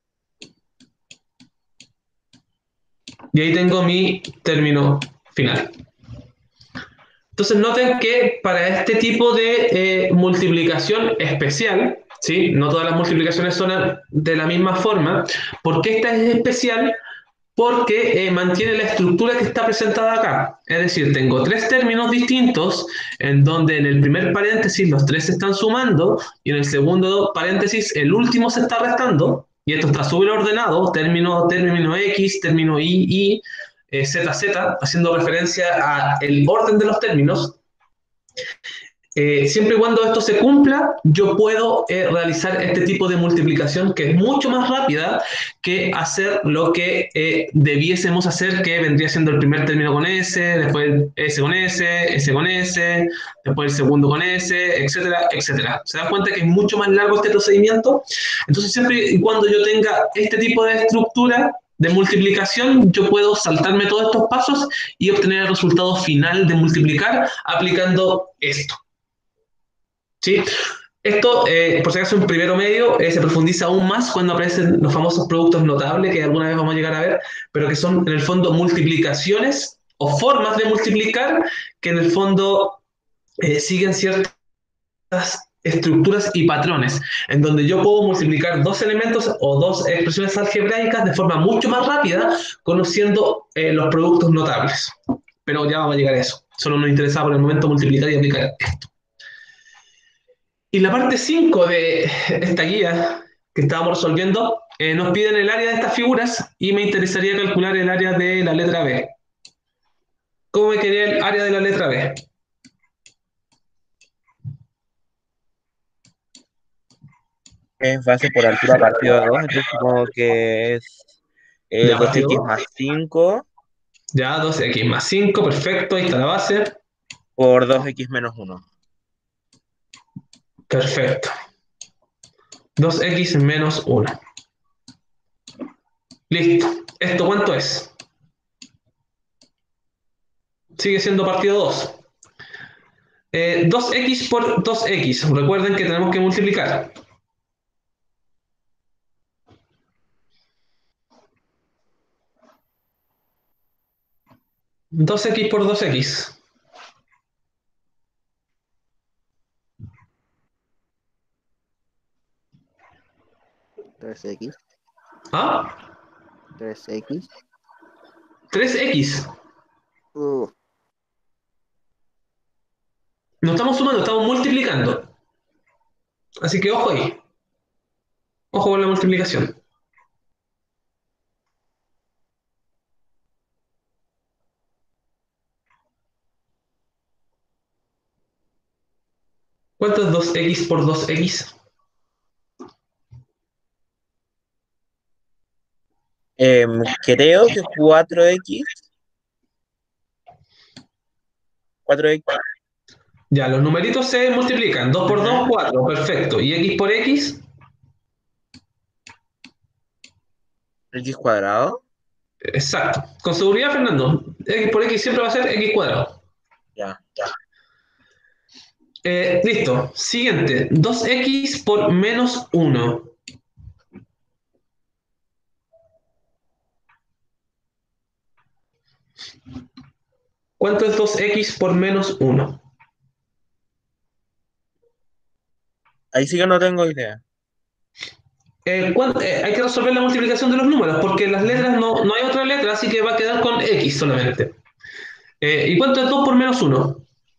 Y ahí tengo mi término final. Entonces noten que para este tipo de multiplicación especial, ¿sí? No todas las multiplicaciones son de la misma forma. ¿Por qué esta es especial? Porque mantiene la estructura que está presentada acá. Es decir, tengo tres términos distintos en donde en el primer paréntesis los tres se están sumando y en el segundo paréntesis el último se está restando. Y esto está súper ordenado, término X, término Y, Z, Z, haciendo referencia al orden de los términos. Siempre y cuando esto se cumpla, yo puedo realizar este tipo de multiplicación que es mucho más rápida que hacer lo que debiésemos hacer, que vendría siendo el primer término con S, después S con S con S, después el segundo con S, etcétera, etcétera. ¿Se dan cuenta que es mucho más largo este procedimiento? Entonces, siempre y cuando yo tenga este tipo de estructura de multiplicación, yo puedo saltarme todos estos pasos y obtener el resultado final de multiplicar aplicando esto. ¿Sí? Esto, por si acaso, en primero medio se profundiza aún más cuando aparecen los famosos productos notables que alguna vez vamos a llegar a ver, pero que son en el fondo multiplicaciones o formas de multiplicar que en el fondo siguen ciertas estructuras y patrones, en donde yo puedo multiplicar dos elementos o dos expresiones algebraicas de forma mucho más rápida, conociendo los productos notables. Pero ya vamos a llegar a eso. Solo nos interesa por el momento multiplicar y aplicar. Y la parte 5 de esta guía que estábamos resolviendo nos piden el área de estas figuras y me interesaría calcular el área de la letra B. ¿Cómo me quedaría el área de la letra B? Es base por altura partido de 2, entonces supongo que es Ya, partido 2x 2. más 5 Ya, 2x más 5, perfecto, ahí está la base. por 2x menos 1. Perfecto. 2x menos 1. Listo. ¿Esto cuánto es? Sigue siendo partido 2. 2x por 2x. Recuerden que tenemos que multiplicar. 2x por 2x. 3X. ¿Ah? 3X. 3x. Uh, No estamos sumando, estamos multiplicando. Así que ojo ahí. Ojo con la multiplicación. ¿Cuánto es 2x por 2x? Creo que 4x. Ya, los numeritos se multiplican. 2 por 2, Ujú. 4. Perfecto. ¿Y x por x? X cuadrado. Exacto. Con seguridad, Fernando. X por x siempre va a ser x cuadrado. Ya. Listo. Siguiente. 2x por menos 1. ¿Cuánto es 2x por menos 1? Ahí sí que no tengo idea. Hay que resolver la multiplicación de los números, porque las letras no hay otra letra, así que va a quedar con x solamente. ¿Y cuánto es 2 por menos 1?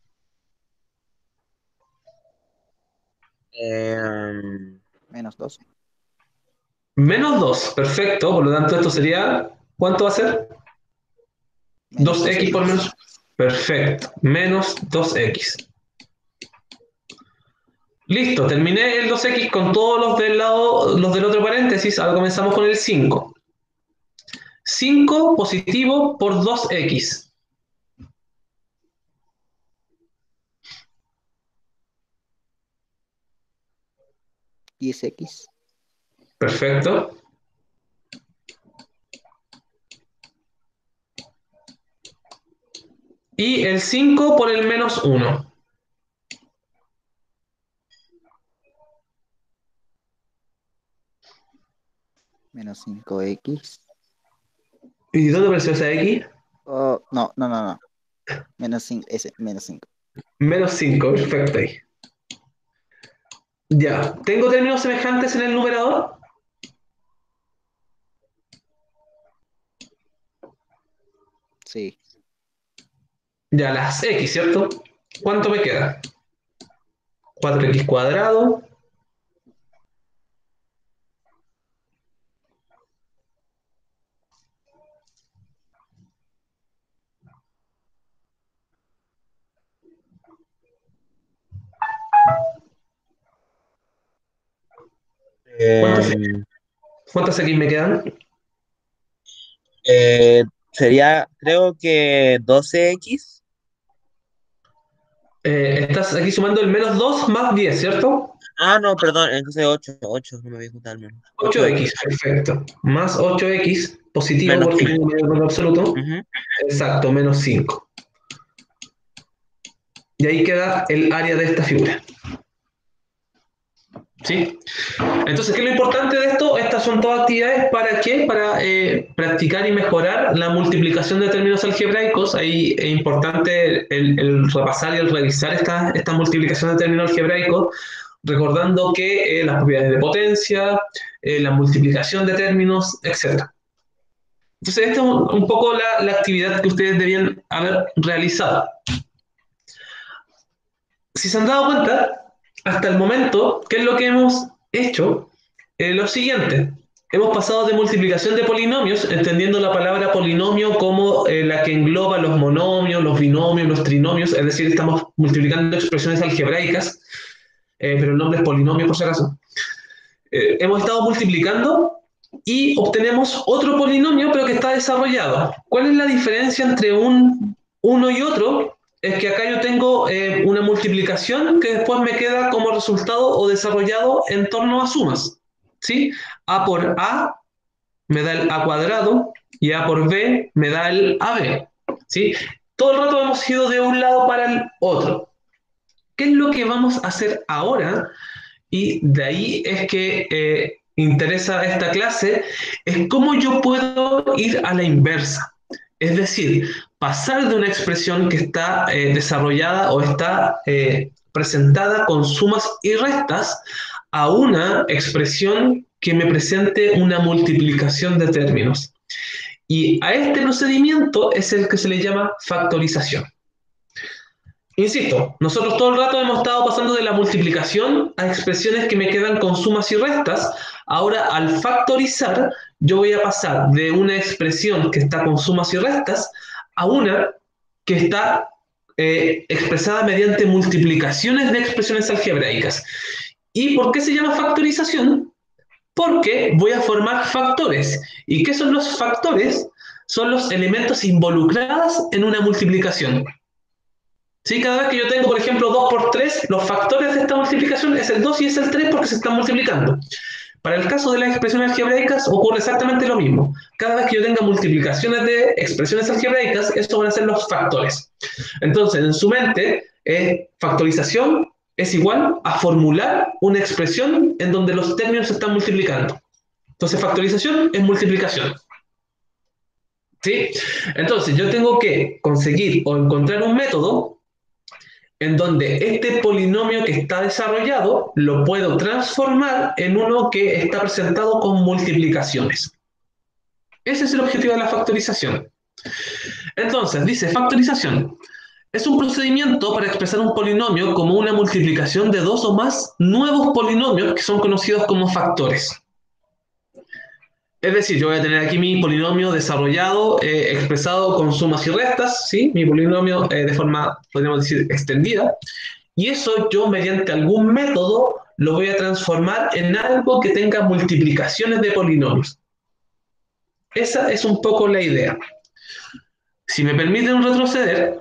Menos 12. Menos 2, perfecto. Por lo tanto, esto sería, ¿cuánto va a ser? Menos 2x por 2x. menos. Perfecto. Menos 2x. Listo, terminé el 2x con todos los del lado, los del otro paréntesis. Ahora comenzamos con el 5. 5 positivo por 2x. ¿10x? Perfecto. Y el 5 por el menos 1. Menos 5x. ¿Y dónde apareció esa x? Oh, no. Menos 5. Ese, menos 5. Menos 5, perfecto ahí. Ya, ¿tengo términos semejantes en el numerador? Sí. Ya, las x, ¿cierto? ¿Cuánto me queda? 4x cuadrado. ¿Cuántas, Eh, cuántas x me quedan? eh, Sería, creo que 12x. Estás aquí sumando el menos 2 más 10, ¿cierto? Ah, no, perdón, entonces 8 no me voy a juntar al menos. 8x, 8x, perfecto. Más 8x, positivo menos porque 5. tengo medio valor absoluto. Ujú. Exacto, menos 5. Y ahí queda el área de esta figura. ¿Sí? Entonces, ¿qué es lo importante de esto? Estas son todas actividades ¿para qué? Para practicar y mejorar la multiplicación de términos algebraicos. Ahí es importante el repasar y el revisar esta multiplicación de términos algebraicos, recordando que las propiedades de potencia, la multiplicación de términos, etc. Entonces, esta es un poco la actividad que ustedes debían haber realizado. Si se han dado cuenta, hasta el momento, ¿qué es lo que hemos hecho? Lo siguiente, hemos pasado de multiplicación de polinomios, entendiendo la palabra polinomio como la que engloba los monomios, los binomios, los trinomios, es decir, estamos multiplicando expresiones algebraicas, pero el nombre es polinomio por si acaso. Hemos estado multiplicando y obtenemos otro polinomio, pero que está desarrollado. ¿Cuál es la diferencia entre uno y otro? Es que acá yo tengo una multiplicación que después me queda como resultado o desarrollado en torno a sumas. ¿Sí? A por A me da el A cuadrado y A por B me da el AB. ¿Sí? Todo el rato hemos ido de un lado para el otro. ¿Qué es lo que vamos a hacer ahora? Y de ahí es que interesa esta clase, es cómo yo puedo ir a la inversa. Es decir, pasar de una expresión que está desarrollada o está presentada con sumas y restas a una expresión que me presente una multiplicación de términos. Y a este procedimiento es el que se le llama factorización. Insisto, nosotros todo el rato hemos estado pasando de la multiplicación a expresiones que me quedan con sumas y restas. Ahora, al factorizar, yo voy a pasar de una expresión que está con sumas y restas a una que está expresada mediante multiplicaciones de expresiones algebraicas. ¿Y por qué se llama factorización? Porque voy a formar factores. ¿Y qué son los factores? Son los elementos involucrados en una multiplicación. ¿Sí? Cada vez que yo tengo, por ejemplo, 2 por 3, los factores de esta multiplicación es el 2 y es el 3 porque se están multiplicando. Para el caso de las expresiones algebraicas ocurre exactamente lo mismo. Cada vez que yo tenga multiplicaciones de expresiones algebraicas, estos van a ser los factores. Entonces, en su mente, factorización es igual a formular una expresión en donde los términos se están multiplicando. Entonces, factorización es multiplicación. ¿Sí? Entonces, yo tengo que conseguir o encontrar un método en donde este polinomio que está desarrollado lo puedo transformar en uno que está presentado con multiplicaciones. Ese es el objetivo de la factorización. Entonces, dice factorización. Es un procedimiento para expresar un polinomio como una multiplicación de dos o más nuevos polinomios que son conocidos como factores. Es decir, yo voy a tener aquí mi polinomio desarrollado, expresado con sumas y restas, ¿sí? Mi polinomio de forma, podríamos decir, extendida. Y eso yo, mediante algún método, lo voy a transformar en algo que tenga multiplicaciones de polinomios. Esa es un poco la idea. Si me permiten retroceder,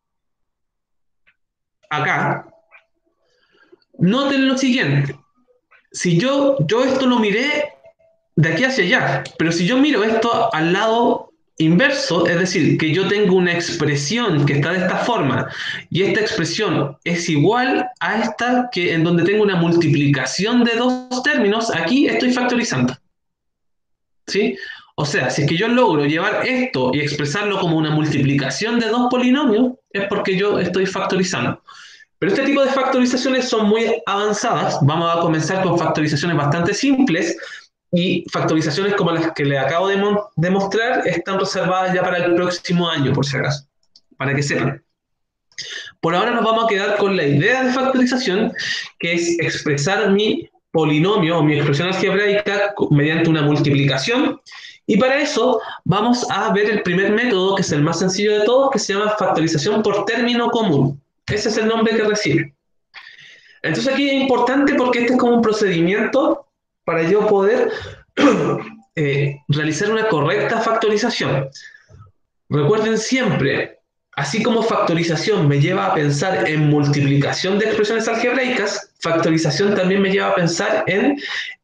acá, noten lo siguiente. Si yo esto lo miré de aquí hacia allá, pero si yo miro esto al lado inverso, es decir, que yo tengo una expresión que está de esta forma y esta expresión es igual a esta que en donde tengo una multiplicación de dos términos, aquí estoy factorizando. ¿Sí? O sea, si es que yo logro llevar esto y expresarlo como una multiplicación de dos polinomios, es porque yo estoy factorizando. Pero este tipo de factorizaciones son muy avanzadas. Vamos a comenzar con factorizaciones bastante simples y factorizaciones como las que le acabo de mostrar están reservadas ya para el próximo año, por si acaso, para que sepan. Por ahora nos vamos a quedar con la idea de factorización, que es expresar mi polinomio o mi expresión algebraica mediante una multiplicación. Y para eso vamos a ver el primer método, que es el más sencillo de todos, que se llama factorización por término común. Ese es el nombre que recibe. Entonces aquí es importante porque este es como un procedimiento para yo poder realizar una correcta factorización. Recuerden siempre, así como factorización me lleva a pensar en multiplicación de expresiones algebraicas, factorización también me lleva a pensar en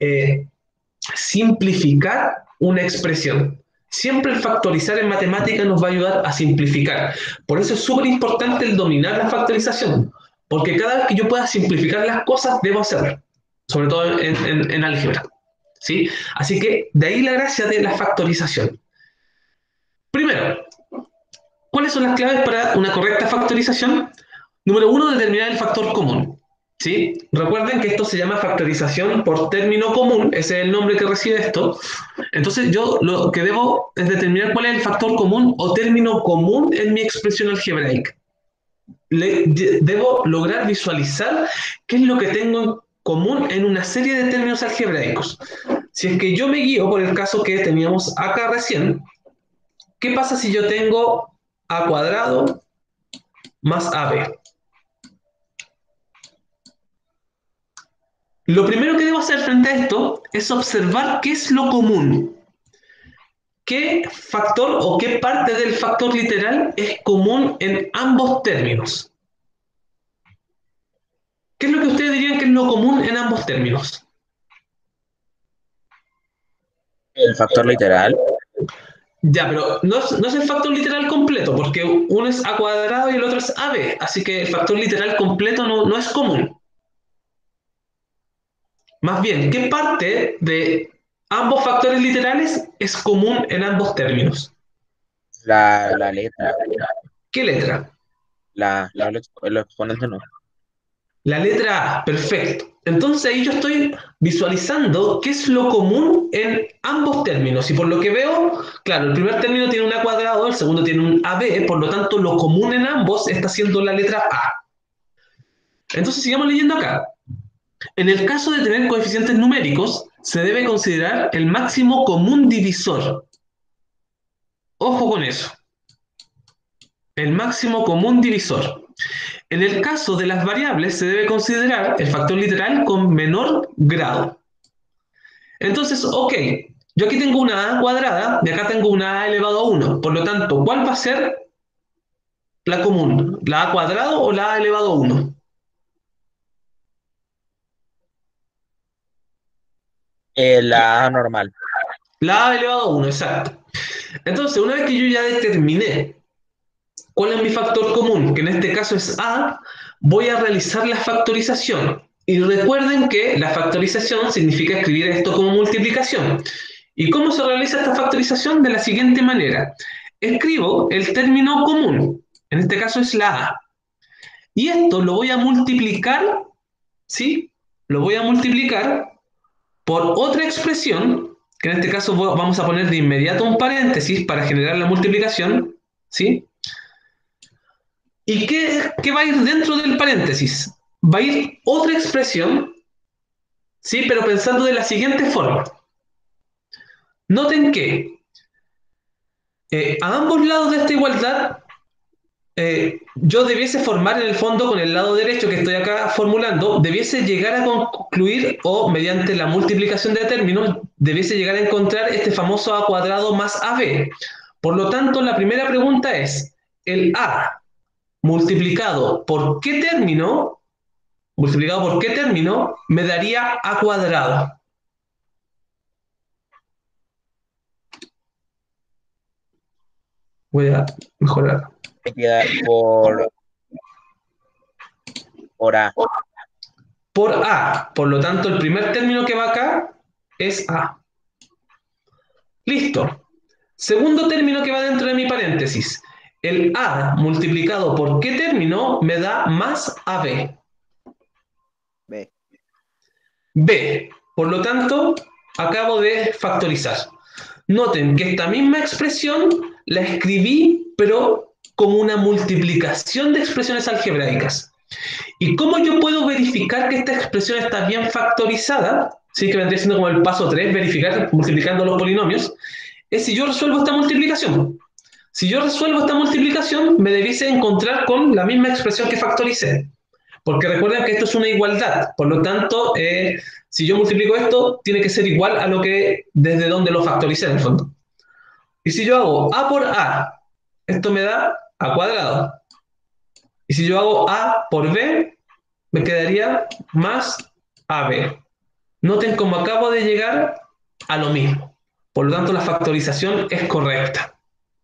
simplificar una expresión. Siempre el factorizar en matemática nos va a ayudar a simplificar. Por eso es súper importante el dominar la factorización, porque cada vez que yo pueda simplificar las cosas, debo hacerlo, sobre todo en álgebra. ¿Sí? Así que de ahí la gracia de la factorización. Primero, ¿cuáles son las claves para una correcta factorización? Número uno, determinar el factor común. ¿Sí? Recuerden que esto se llama factorización por término común, ese es el nombre que recibe esto. Entonces yo lo que debo es determinar cuál es el factor común o término común en mi expresión algebraica. Debo lograr visualizar qué es lo que tengo en común en una serie de términos algebraicos. Si es que yo me guío por el caso que teníamos acá recién, ¿qué pasa si yo tengo a cuadrado más ab? Lo primero que debo hacer frente a esto es observar qué es lo común. ¿Qué factor o qué parte del factor literal es común en ambos términos? ¿Qué es lo que ustedes dirían que es lo común en ambos términos? El factor literal. Ya, pero no es el factor literal completo, porque uno es a cuadrado y el otro es ab, así que el factor literal completo no es común. Más bien, ¿qué parte de ambos factores literales es común en ambos términos? La letra. ¿Qué letra? El exponente no. La letra A, perfecto. Entonces ahí yo estoy visualizando qué es lo común en ambos términos. Y por lo que veo, claro, el primer término tiene un A cuadrado, el segundo tiene un AB, por lo tanto lo común en ambos está siendo la letra A. Entonces sigamos leyendo acá. En el caso de tener coeficientes numéricos, se debe considerar el máximo común divisor. Ojo con eso. El máximo común divisor. En el caso de las variables, se debe considerar el factor literal con menor grado. Entonces, ok, yo aquí tengo una a cuadrada y acá tengo una a elevado a 1. Por lo tanto, ¿cuál va a ser la común? ¿La a cuadrado o la a elevado a 1? La A normal. La a elevado a 1, exacto. Entonces, una vez que yo ya determiné cuál es mi factor común, que en este caso es a, voy a realizar la factorización. Y recuerden que la factorización significa escribir esto como multiplicación. ¿Y cómo se realiza esta factorización? De la siguiente manera. Escribo el término común, en este caso es la A, y esto lo voy a multiplicar, ¿sí? Lo voy a multiplicar por otra expresión, que en este caso vamos a poner de inmediato un paréntesis para generar la multiplicación, ¿sí? ¿Y qué va a ir dentro del paréntesis? Va a ir otra expresión, ¿sí? Pero pensando de la siguiente forma. Noten que a ambos lados de esta igualdad yo debiese formar en el fondo con el lado derecho que estoy acá formulando, debiese llegar a concluir o mediante la multiplicación de términos, debiese llegar a encontrar este famoso a cuadrado más ab. Por lo tanto, la primera pregunta es, el a multiplicado por qué término, me daría a cuadrado. Voy a mejorar. Me queda por A. Por a. Por lo tanto, el primer término que va acá es a. Listo. Segundo término que va dentro de mi paréntesis. El a multiplicado por qué término me da más ab. B. B. Por lo tanto, acabo de factorizar. Noten que esta misma expresión la escribí, pero como una multiplicación de expresiones algebraicas. ¿Y cómo yo puedo verificar que esta expresión está bien factorizada? ¿Sí? Que vendría siendo como el paso 3, verificar multiplicando los polinomios. Es si yo resuelvo esta multiplicación. Si yo resuelvo esta multiplicación, me debiese encontrar con la misma expresión que factoricé. Porque recuerden que esto es una igualdad. Por lo tanto, si yo multiplico esto, tiene que ser igual a lo que desde donde lo factoricé en el fondo. Y si yo hago a por a, esto me da a cuadrado. Y si yo hago a por b, me quedaría más ab. Noten cómo acabo de llegar a lo mismo. Por lo tanto, la factorización es correcta.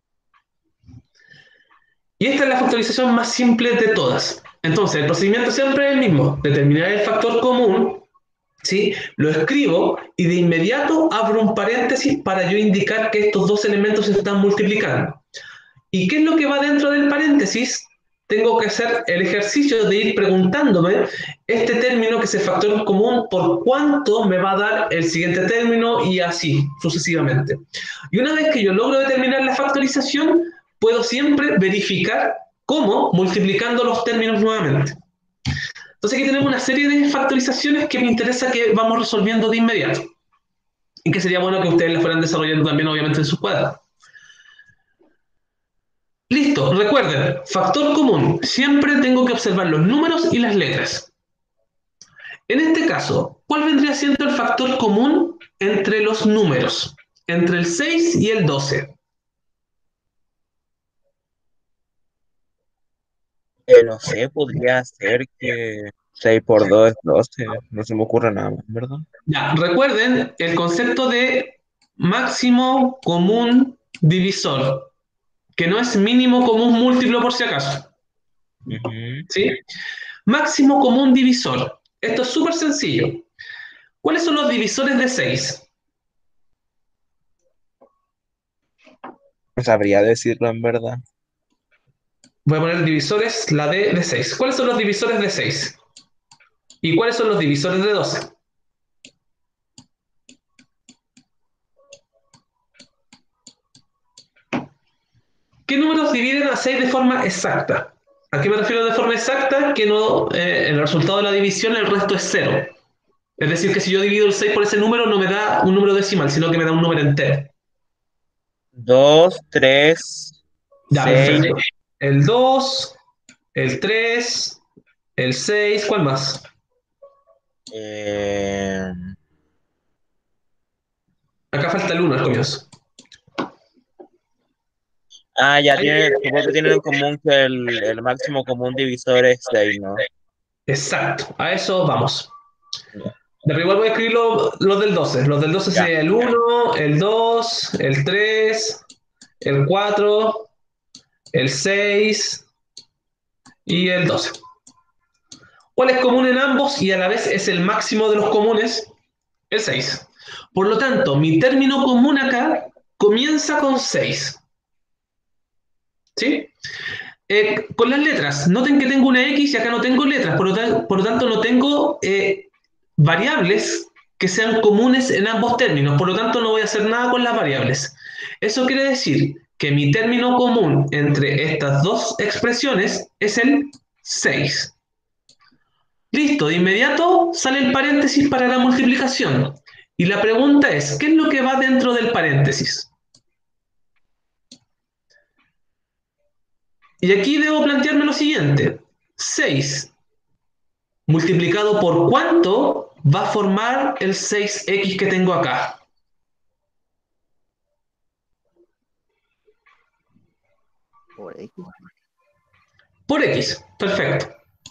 Y esta es la factorización más simple de todas. Entonces, el procedimiento siempre es el mismo. Determinar el factor común, ¿sí? Lo escribo y de inmediato abro un paréntesis para yo indicar que estos dos elementos se están multiplicando. ¿Y qué es lo que va dentro del paréntesis? Tengo que hacer el ejercicio de ir preguntándome este término que es el factor común, por cuánto me va a dar el siguiente término y así sucesivamente. Y una vez que yo logro determinar la factorización, puedo siempre verificar cómo multiplicando los términos nuevamente. Entonces aquí tenemos una serie de factorizaciones que me interesa que vamos resolviendo de inmediato. Y que sería bueno que ustedes las fueran desarrollando también obviamente en sus cuadros. Listo, recuerden, factor común. Siempre tengo que observar los números y las letras. En este caso, ¿cuál vendría siendo el factor común entre los números? Entre el 6 y el 12. No sé, podría ser que 6 por 2 es 12. No se me ocurre nada más, ¿verdad? Ya, recuerden el concepto de máximo común divisor, que no es mínimo común múltiplo por si acaso. ¿Sí? Máximo común divisor. Esto es súper sencillo. ¿Cuáles son los divisores de 6? No sabría decirlo en verdad. Voy a poner divisores, la D de 6. ¿Cuáles son los divisores de 6? ¿Y cuáles son los divisores de 12? ¿Qué números dividen a 6 de forma exacta? ¿A qué me refiero de forma exacta? Que no, en el resultado de la división el resto es 0. Es decir, que si yo divido el 6 por ese número, no me da un número decimal, sino que me da un número entero. 2, 3, Ya, 6. perfecto. El 2, el 3, el 6, ¿cuál más? Acá falta el 1 al comienzo. Ya supongo que tienen en común que el máximo común divisor es 6, ¿no? Exacto, a eso vamos. Ya. Pero igual voy a escribir los del 12. Los del 12 Ya. sería el 1, el 2, el 3, el 4, el 6 y el 12. ¿Cuál es común en ambos y a la vez es el máximo de los comunes? El 6. Por lo tanto, mi término común acá comienza con 6. ¿Sí? Con las letras, noten que tengo una X y acá no tengo letras, por lo tanto no tengo variables que sean comunes en ambos términos, por lo tanto no voy a hacer nada con las variables. Eso quiere decir que mi término común entre estas dos expresiones es el 6. Listo, de inmediato sale el paréntesis para la multiplicación. Y la pregunta es, ¿qué es lo que va dentro del paréntesis? Y aquí debo plantearme lo siguiente. 6 multiplicado por cuánto va a formar el 6x que tengo acá. Por X. Por x, perfecto.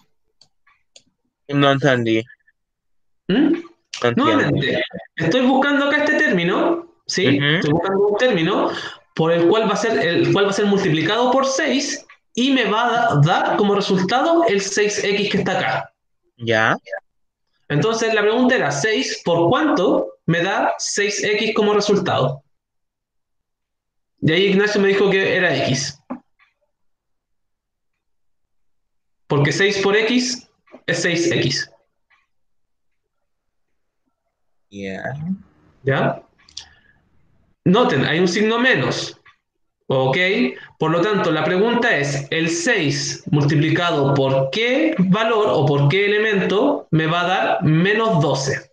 No entendí, ¿Mm? no entiendo. Nuevamente, estoy buscando acá este término, ¿sí? Ujú, Estoy buscando un término por el cual va a ser multiplicado por 6 y me va a dar como resultado el 6x que está acá. ya, Entonces la pregunta era, 6 por cuánto me da 6x como resultado. Y ahí Ignacio me dijo que era x. Porque 6 por x es 6x. ya. ¿Ya? Noten, hay un signo menos. ¿Ok? Por lo tanto, la pregunta es, ¿el 6 multiplicado por qué valor o por qué elemento me va a dar menos 12?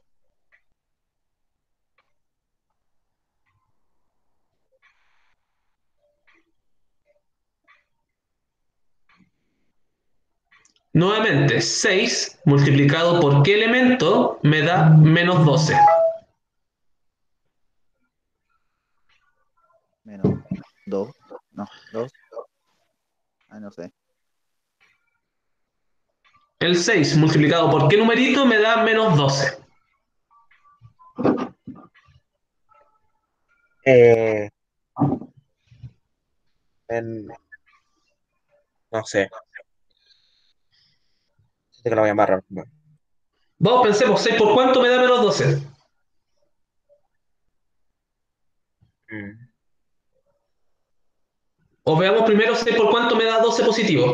Nuevamente, 6 multiplicado por qué elemento me da menos 12. Menos 2. No, 2. Ay, no sé. El 6 multiplicado por qué numerito me da menos 12. Eh, en- no sé, siento que lo voy a embarrar. Bueno, Vamos, pensemos, 6 por cuánto me da menos 12. mm, O veamos primero 6 por cuánto me da 12 positivo.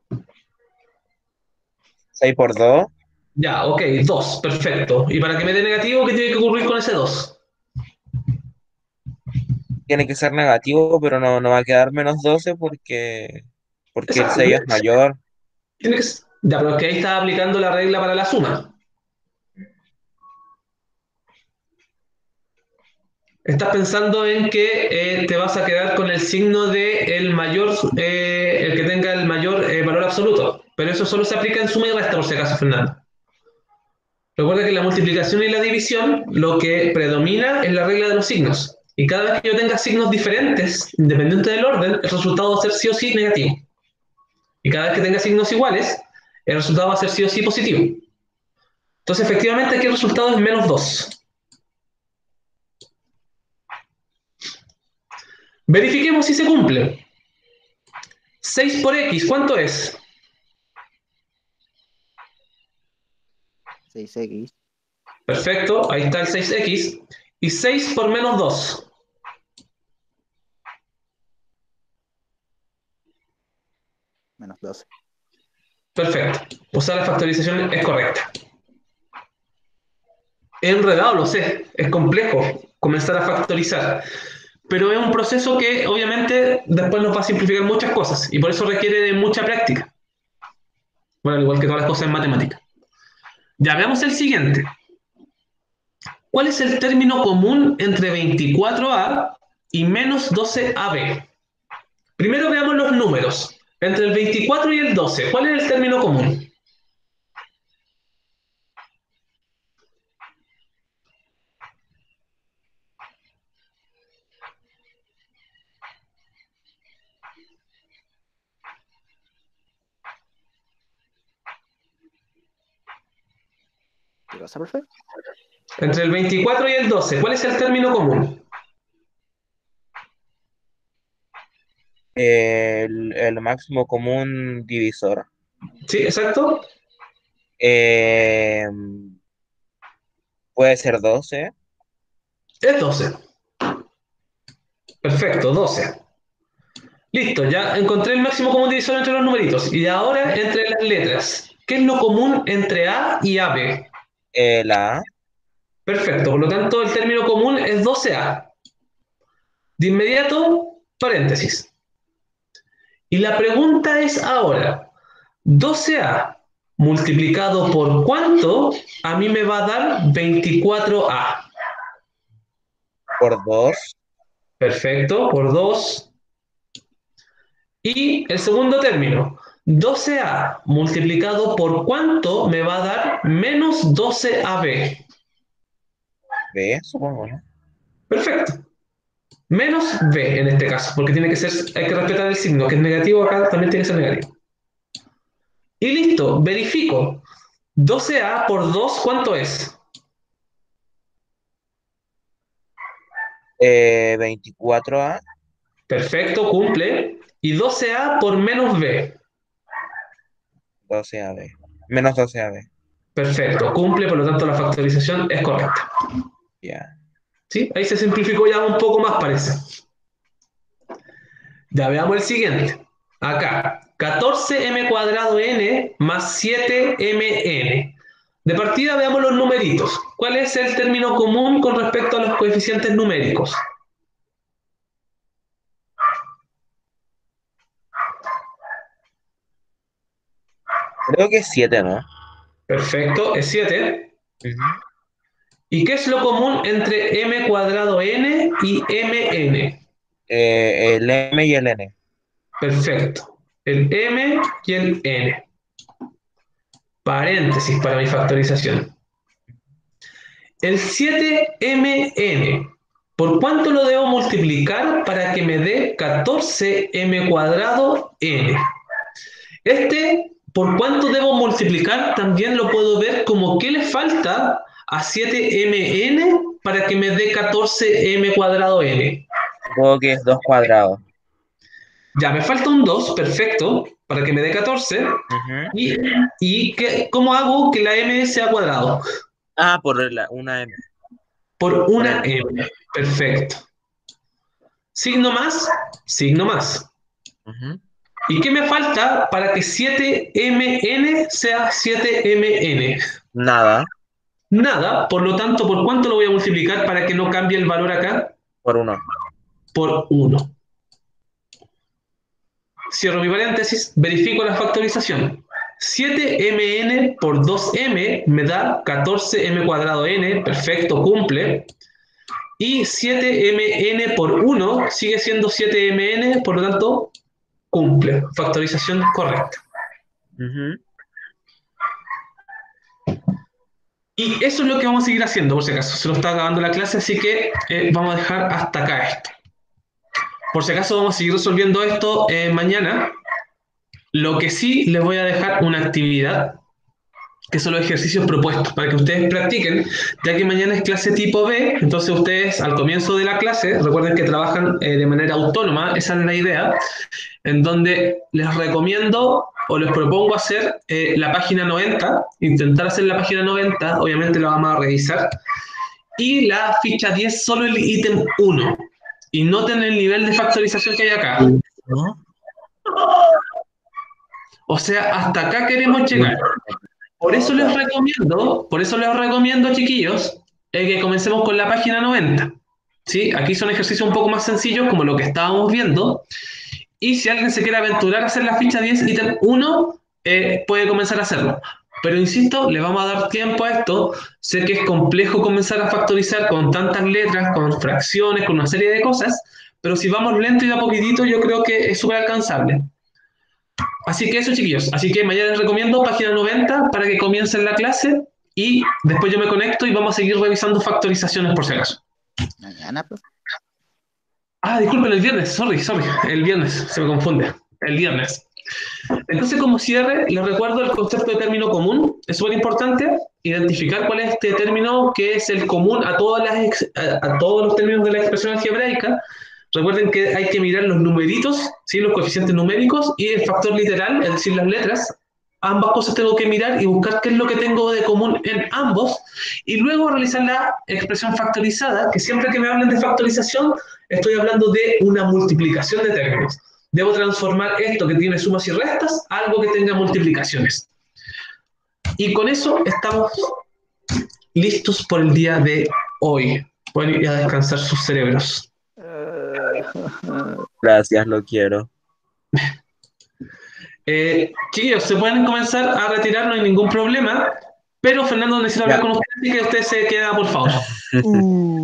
6 por 2 Ya, ok, 2, perfecto. ¿Y para que me dé negativo, qué tiene que ocurrir con ese 2? tiene que ser negativo, pero no va a quedar menos 12 porque el Exacto, 6 es mayor. ya, pero es que ahí está aplicando la regla para la suma. Estás pensando en que te vas a quedar con el signo de el mayor, el que tenga el mayor valor absoluto. Pero eso solo se aplica en suma y resta, por si acaso, Fernando. Recuerda que en la multiplicación y la división lo que predomina es la regla de los signos. Y cada vez que yo tenga signos diferentes, independiente del orden, el resultado va a ser sí o sí negativo. Y cada vez que tenga signos iguales, el resultado va a ser sí o sí positivo. Entonces, efectivamente, aquí el resultado es menos 2. Verifiquemos si se cumple. 6 por x, ¿cuánto es? 6X. Perfecto, ahí está el 6x. Y 6 por menos 2. Menos 12. Perfecto. O sea, la factorización es correcta. Es enredado, lo sé. Es complejo comenzar a factorizar. Pero es un proceso que obviamente después nos va a simplificar muchas cosas. Y por eso requiere de mucha práctica. Bueno, al igual que todas las cosas en matemática. Ya veamos el siguiente. ¿Cuál es el término común entre 24a y menos 12ab? Primero veamos los números. Entre el 24 y el 12, ¿cuál es el término común? ¿Qué cosa, profe? Entre el 24 y el 12, ¿cuál es el término común? El máximo común divisor. ¿Sí, exacto? Eh, puede ser 12. Es 12. Perfecto, 12. Listo, ya encontré el máximo común divisor entre los numeritos. Y ahora entre las letras. ¿Qué es lo común entre A y AB? La A. Perfecto, por lo tanto el término común es 12A. De inmediato, paréntesis. Y la pregunta es ahora, 12A multiplicado por ¿cuánto? A mí me va a dar 24A. Por 2. Perfecto, por 2. Y el segundo término, 12A multiplicado por ¿cuánto? Me va a dar menos 12AB. B, supongo, ¿no? Perfecto. Menos B en este caso, porque tiene que ser, hay que respetar el signo, que es negativo acá, también tiene que ser negativo. Y listo, verifico. 12A por 2, ¿cuánto es? 24A. Perfecto, cumple. Y 12A por menos B. 12AB. Menos 12AB. Perfecto, cumple, por lo tanto la factorización es correcta. Ya. ¿Sí? Ahí se simplificó ya un poco más, parece. Ya veamos el siguiente. Acá, 14m cuadrado n más 7mn. De partida veamos los numeritos. ¿Cuál es el término común con respecto a los coeficientes numéricos? Creo que es 7, ¿no? Perfecto, es 7. Ujú. ¿Y qué es lo común entre m cuadrado n y mn? El M y el N. Perfecto. El m y el n. Paréntesis para mi factorización. El 7mn. ¿Por cuánto lo debo multiplicar para que me dé 14m cuadrado n? Este, ¿por cuánto debo multiplicar? También lo puedo ver como ¿qué le falta a 7mn para que me dé 14m cuadrado n? Supongo que es 2 cuadrados. Ya, me falta un 2, perfecto, para que me dé 14. Ujú. ¿Y cómo hago que la m sea cuadrado? Ah, por una M. Por Por una el. m. Perfecto. Signo más, signo más. Ujú. ¿Y qué me falta para que 7mn sea 7mn? Nada. Nada, por lo tanto, ¿por cuánto lo voy a multiplicar para que no cambie el valor acá? Por 1. Por 1. Cierro mi paréntesis, verifico la factorización. 7mn por 2m me da 14m cuadrado n, perfecto, cumple. Y 7mn por 1 sigue siendo 7mn, por lo tanto, cumple. Factorización correcta. Y eso es lo que vamos a seguir haciendo, por si acaso. Se nos está acabando la clase, así que vamos a dejar hasta acá esto. Por si acaso vamos a seguir resolviendo esto mañana. Lo que sí les voy a dejar una actividad, que son los ejercicios propuestos, para que ustedes practiquen, ya que mañana es clase tipo B, entonces ustedes al comienzo de la clase, recuerden que trabajan de manera autónoma, esa es la idea, en donde les recomiendo o les propongo hacer la página 90, intentar hacer la página 90, obviamente la vamos a revisar, y la ficha 10 solo el ítem 1. Y noten el nivel de factorización que hay acá. ¿No? O sea, hasta acá queremos llegar. Por eso les recomiendo, chiquillos, que comencemos con la página 90. ¿Sí? Aquí son ejercicios un poco más sencillos, como lo que estábamos viendo. Y si alguien se quiere aventurar a hacer la ficha 10, ítem 1, puede comenzar a hacerlo. Pero insisto, le vamos a dar tiempo a esto. Sé que es complejo comenzar a factorizar con tantas letras, con fracciones, con una serie de cosas, pero si vamos lento y de a poquitito, yo creo que es súper alcanzable. Así que eso, chiquillos. Así que mañana les recomiendo página 90 para que comiencen la clase y después yo me conecto y vamos a seguir revisando factorizaciones por si acaso. Mañana, pues. Ah, disculpen, el viernes, sorry, el viernes, se me confunde, el viernes. Entonces, como cierre, les recuerdo el concepto de término común. Es súper importante identificar cuál es este término que es el común a todos los términos de la expresión algebraica. Recuerden que hay que mirar los numeritos, ¿sí? Los coeficientes numéricos y el factor literal, es decir, las letras. ambas cosas tengo que mirar y buscar qué es lo que tengo de común en ambos, y luego realizar la expresión factorizada, que siempre que me hablen de factorización, estoy hablando de una multiplicación de términos. Debo transformar esto que tiene sumas y restas a algo que tenga multiplicaciones. Y con eso estamos listos por el día de hoy. Pueden ir a descansar sus cerebros. Gracias, lo quiero. Chiquillos, se pueden comenzar a retirar, no hay ningún problema, pero Fernando necesita hablar Ya. con usted, así que usted se queda, por favor.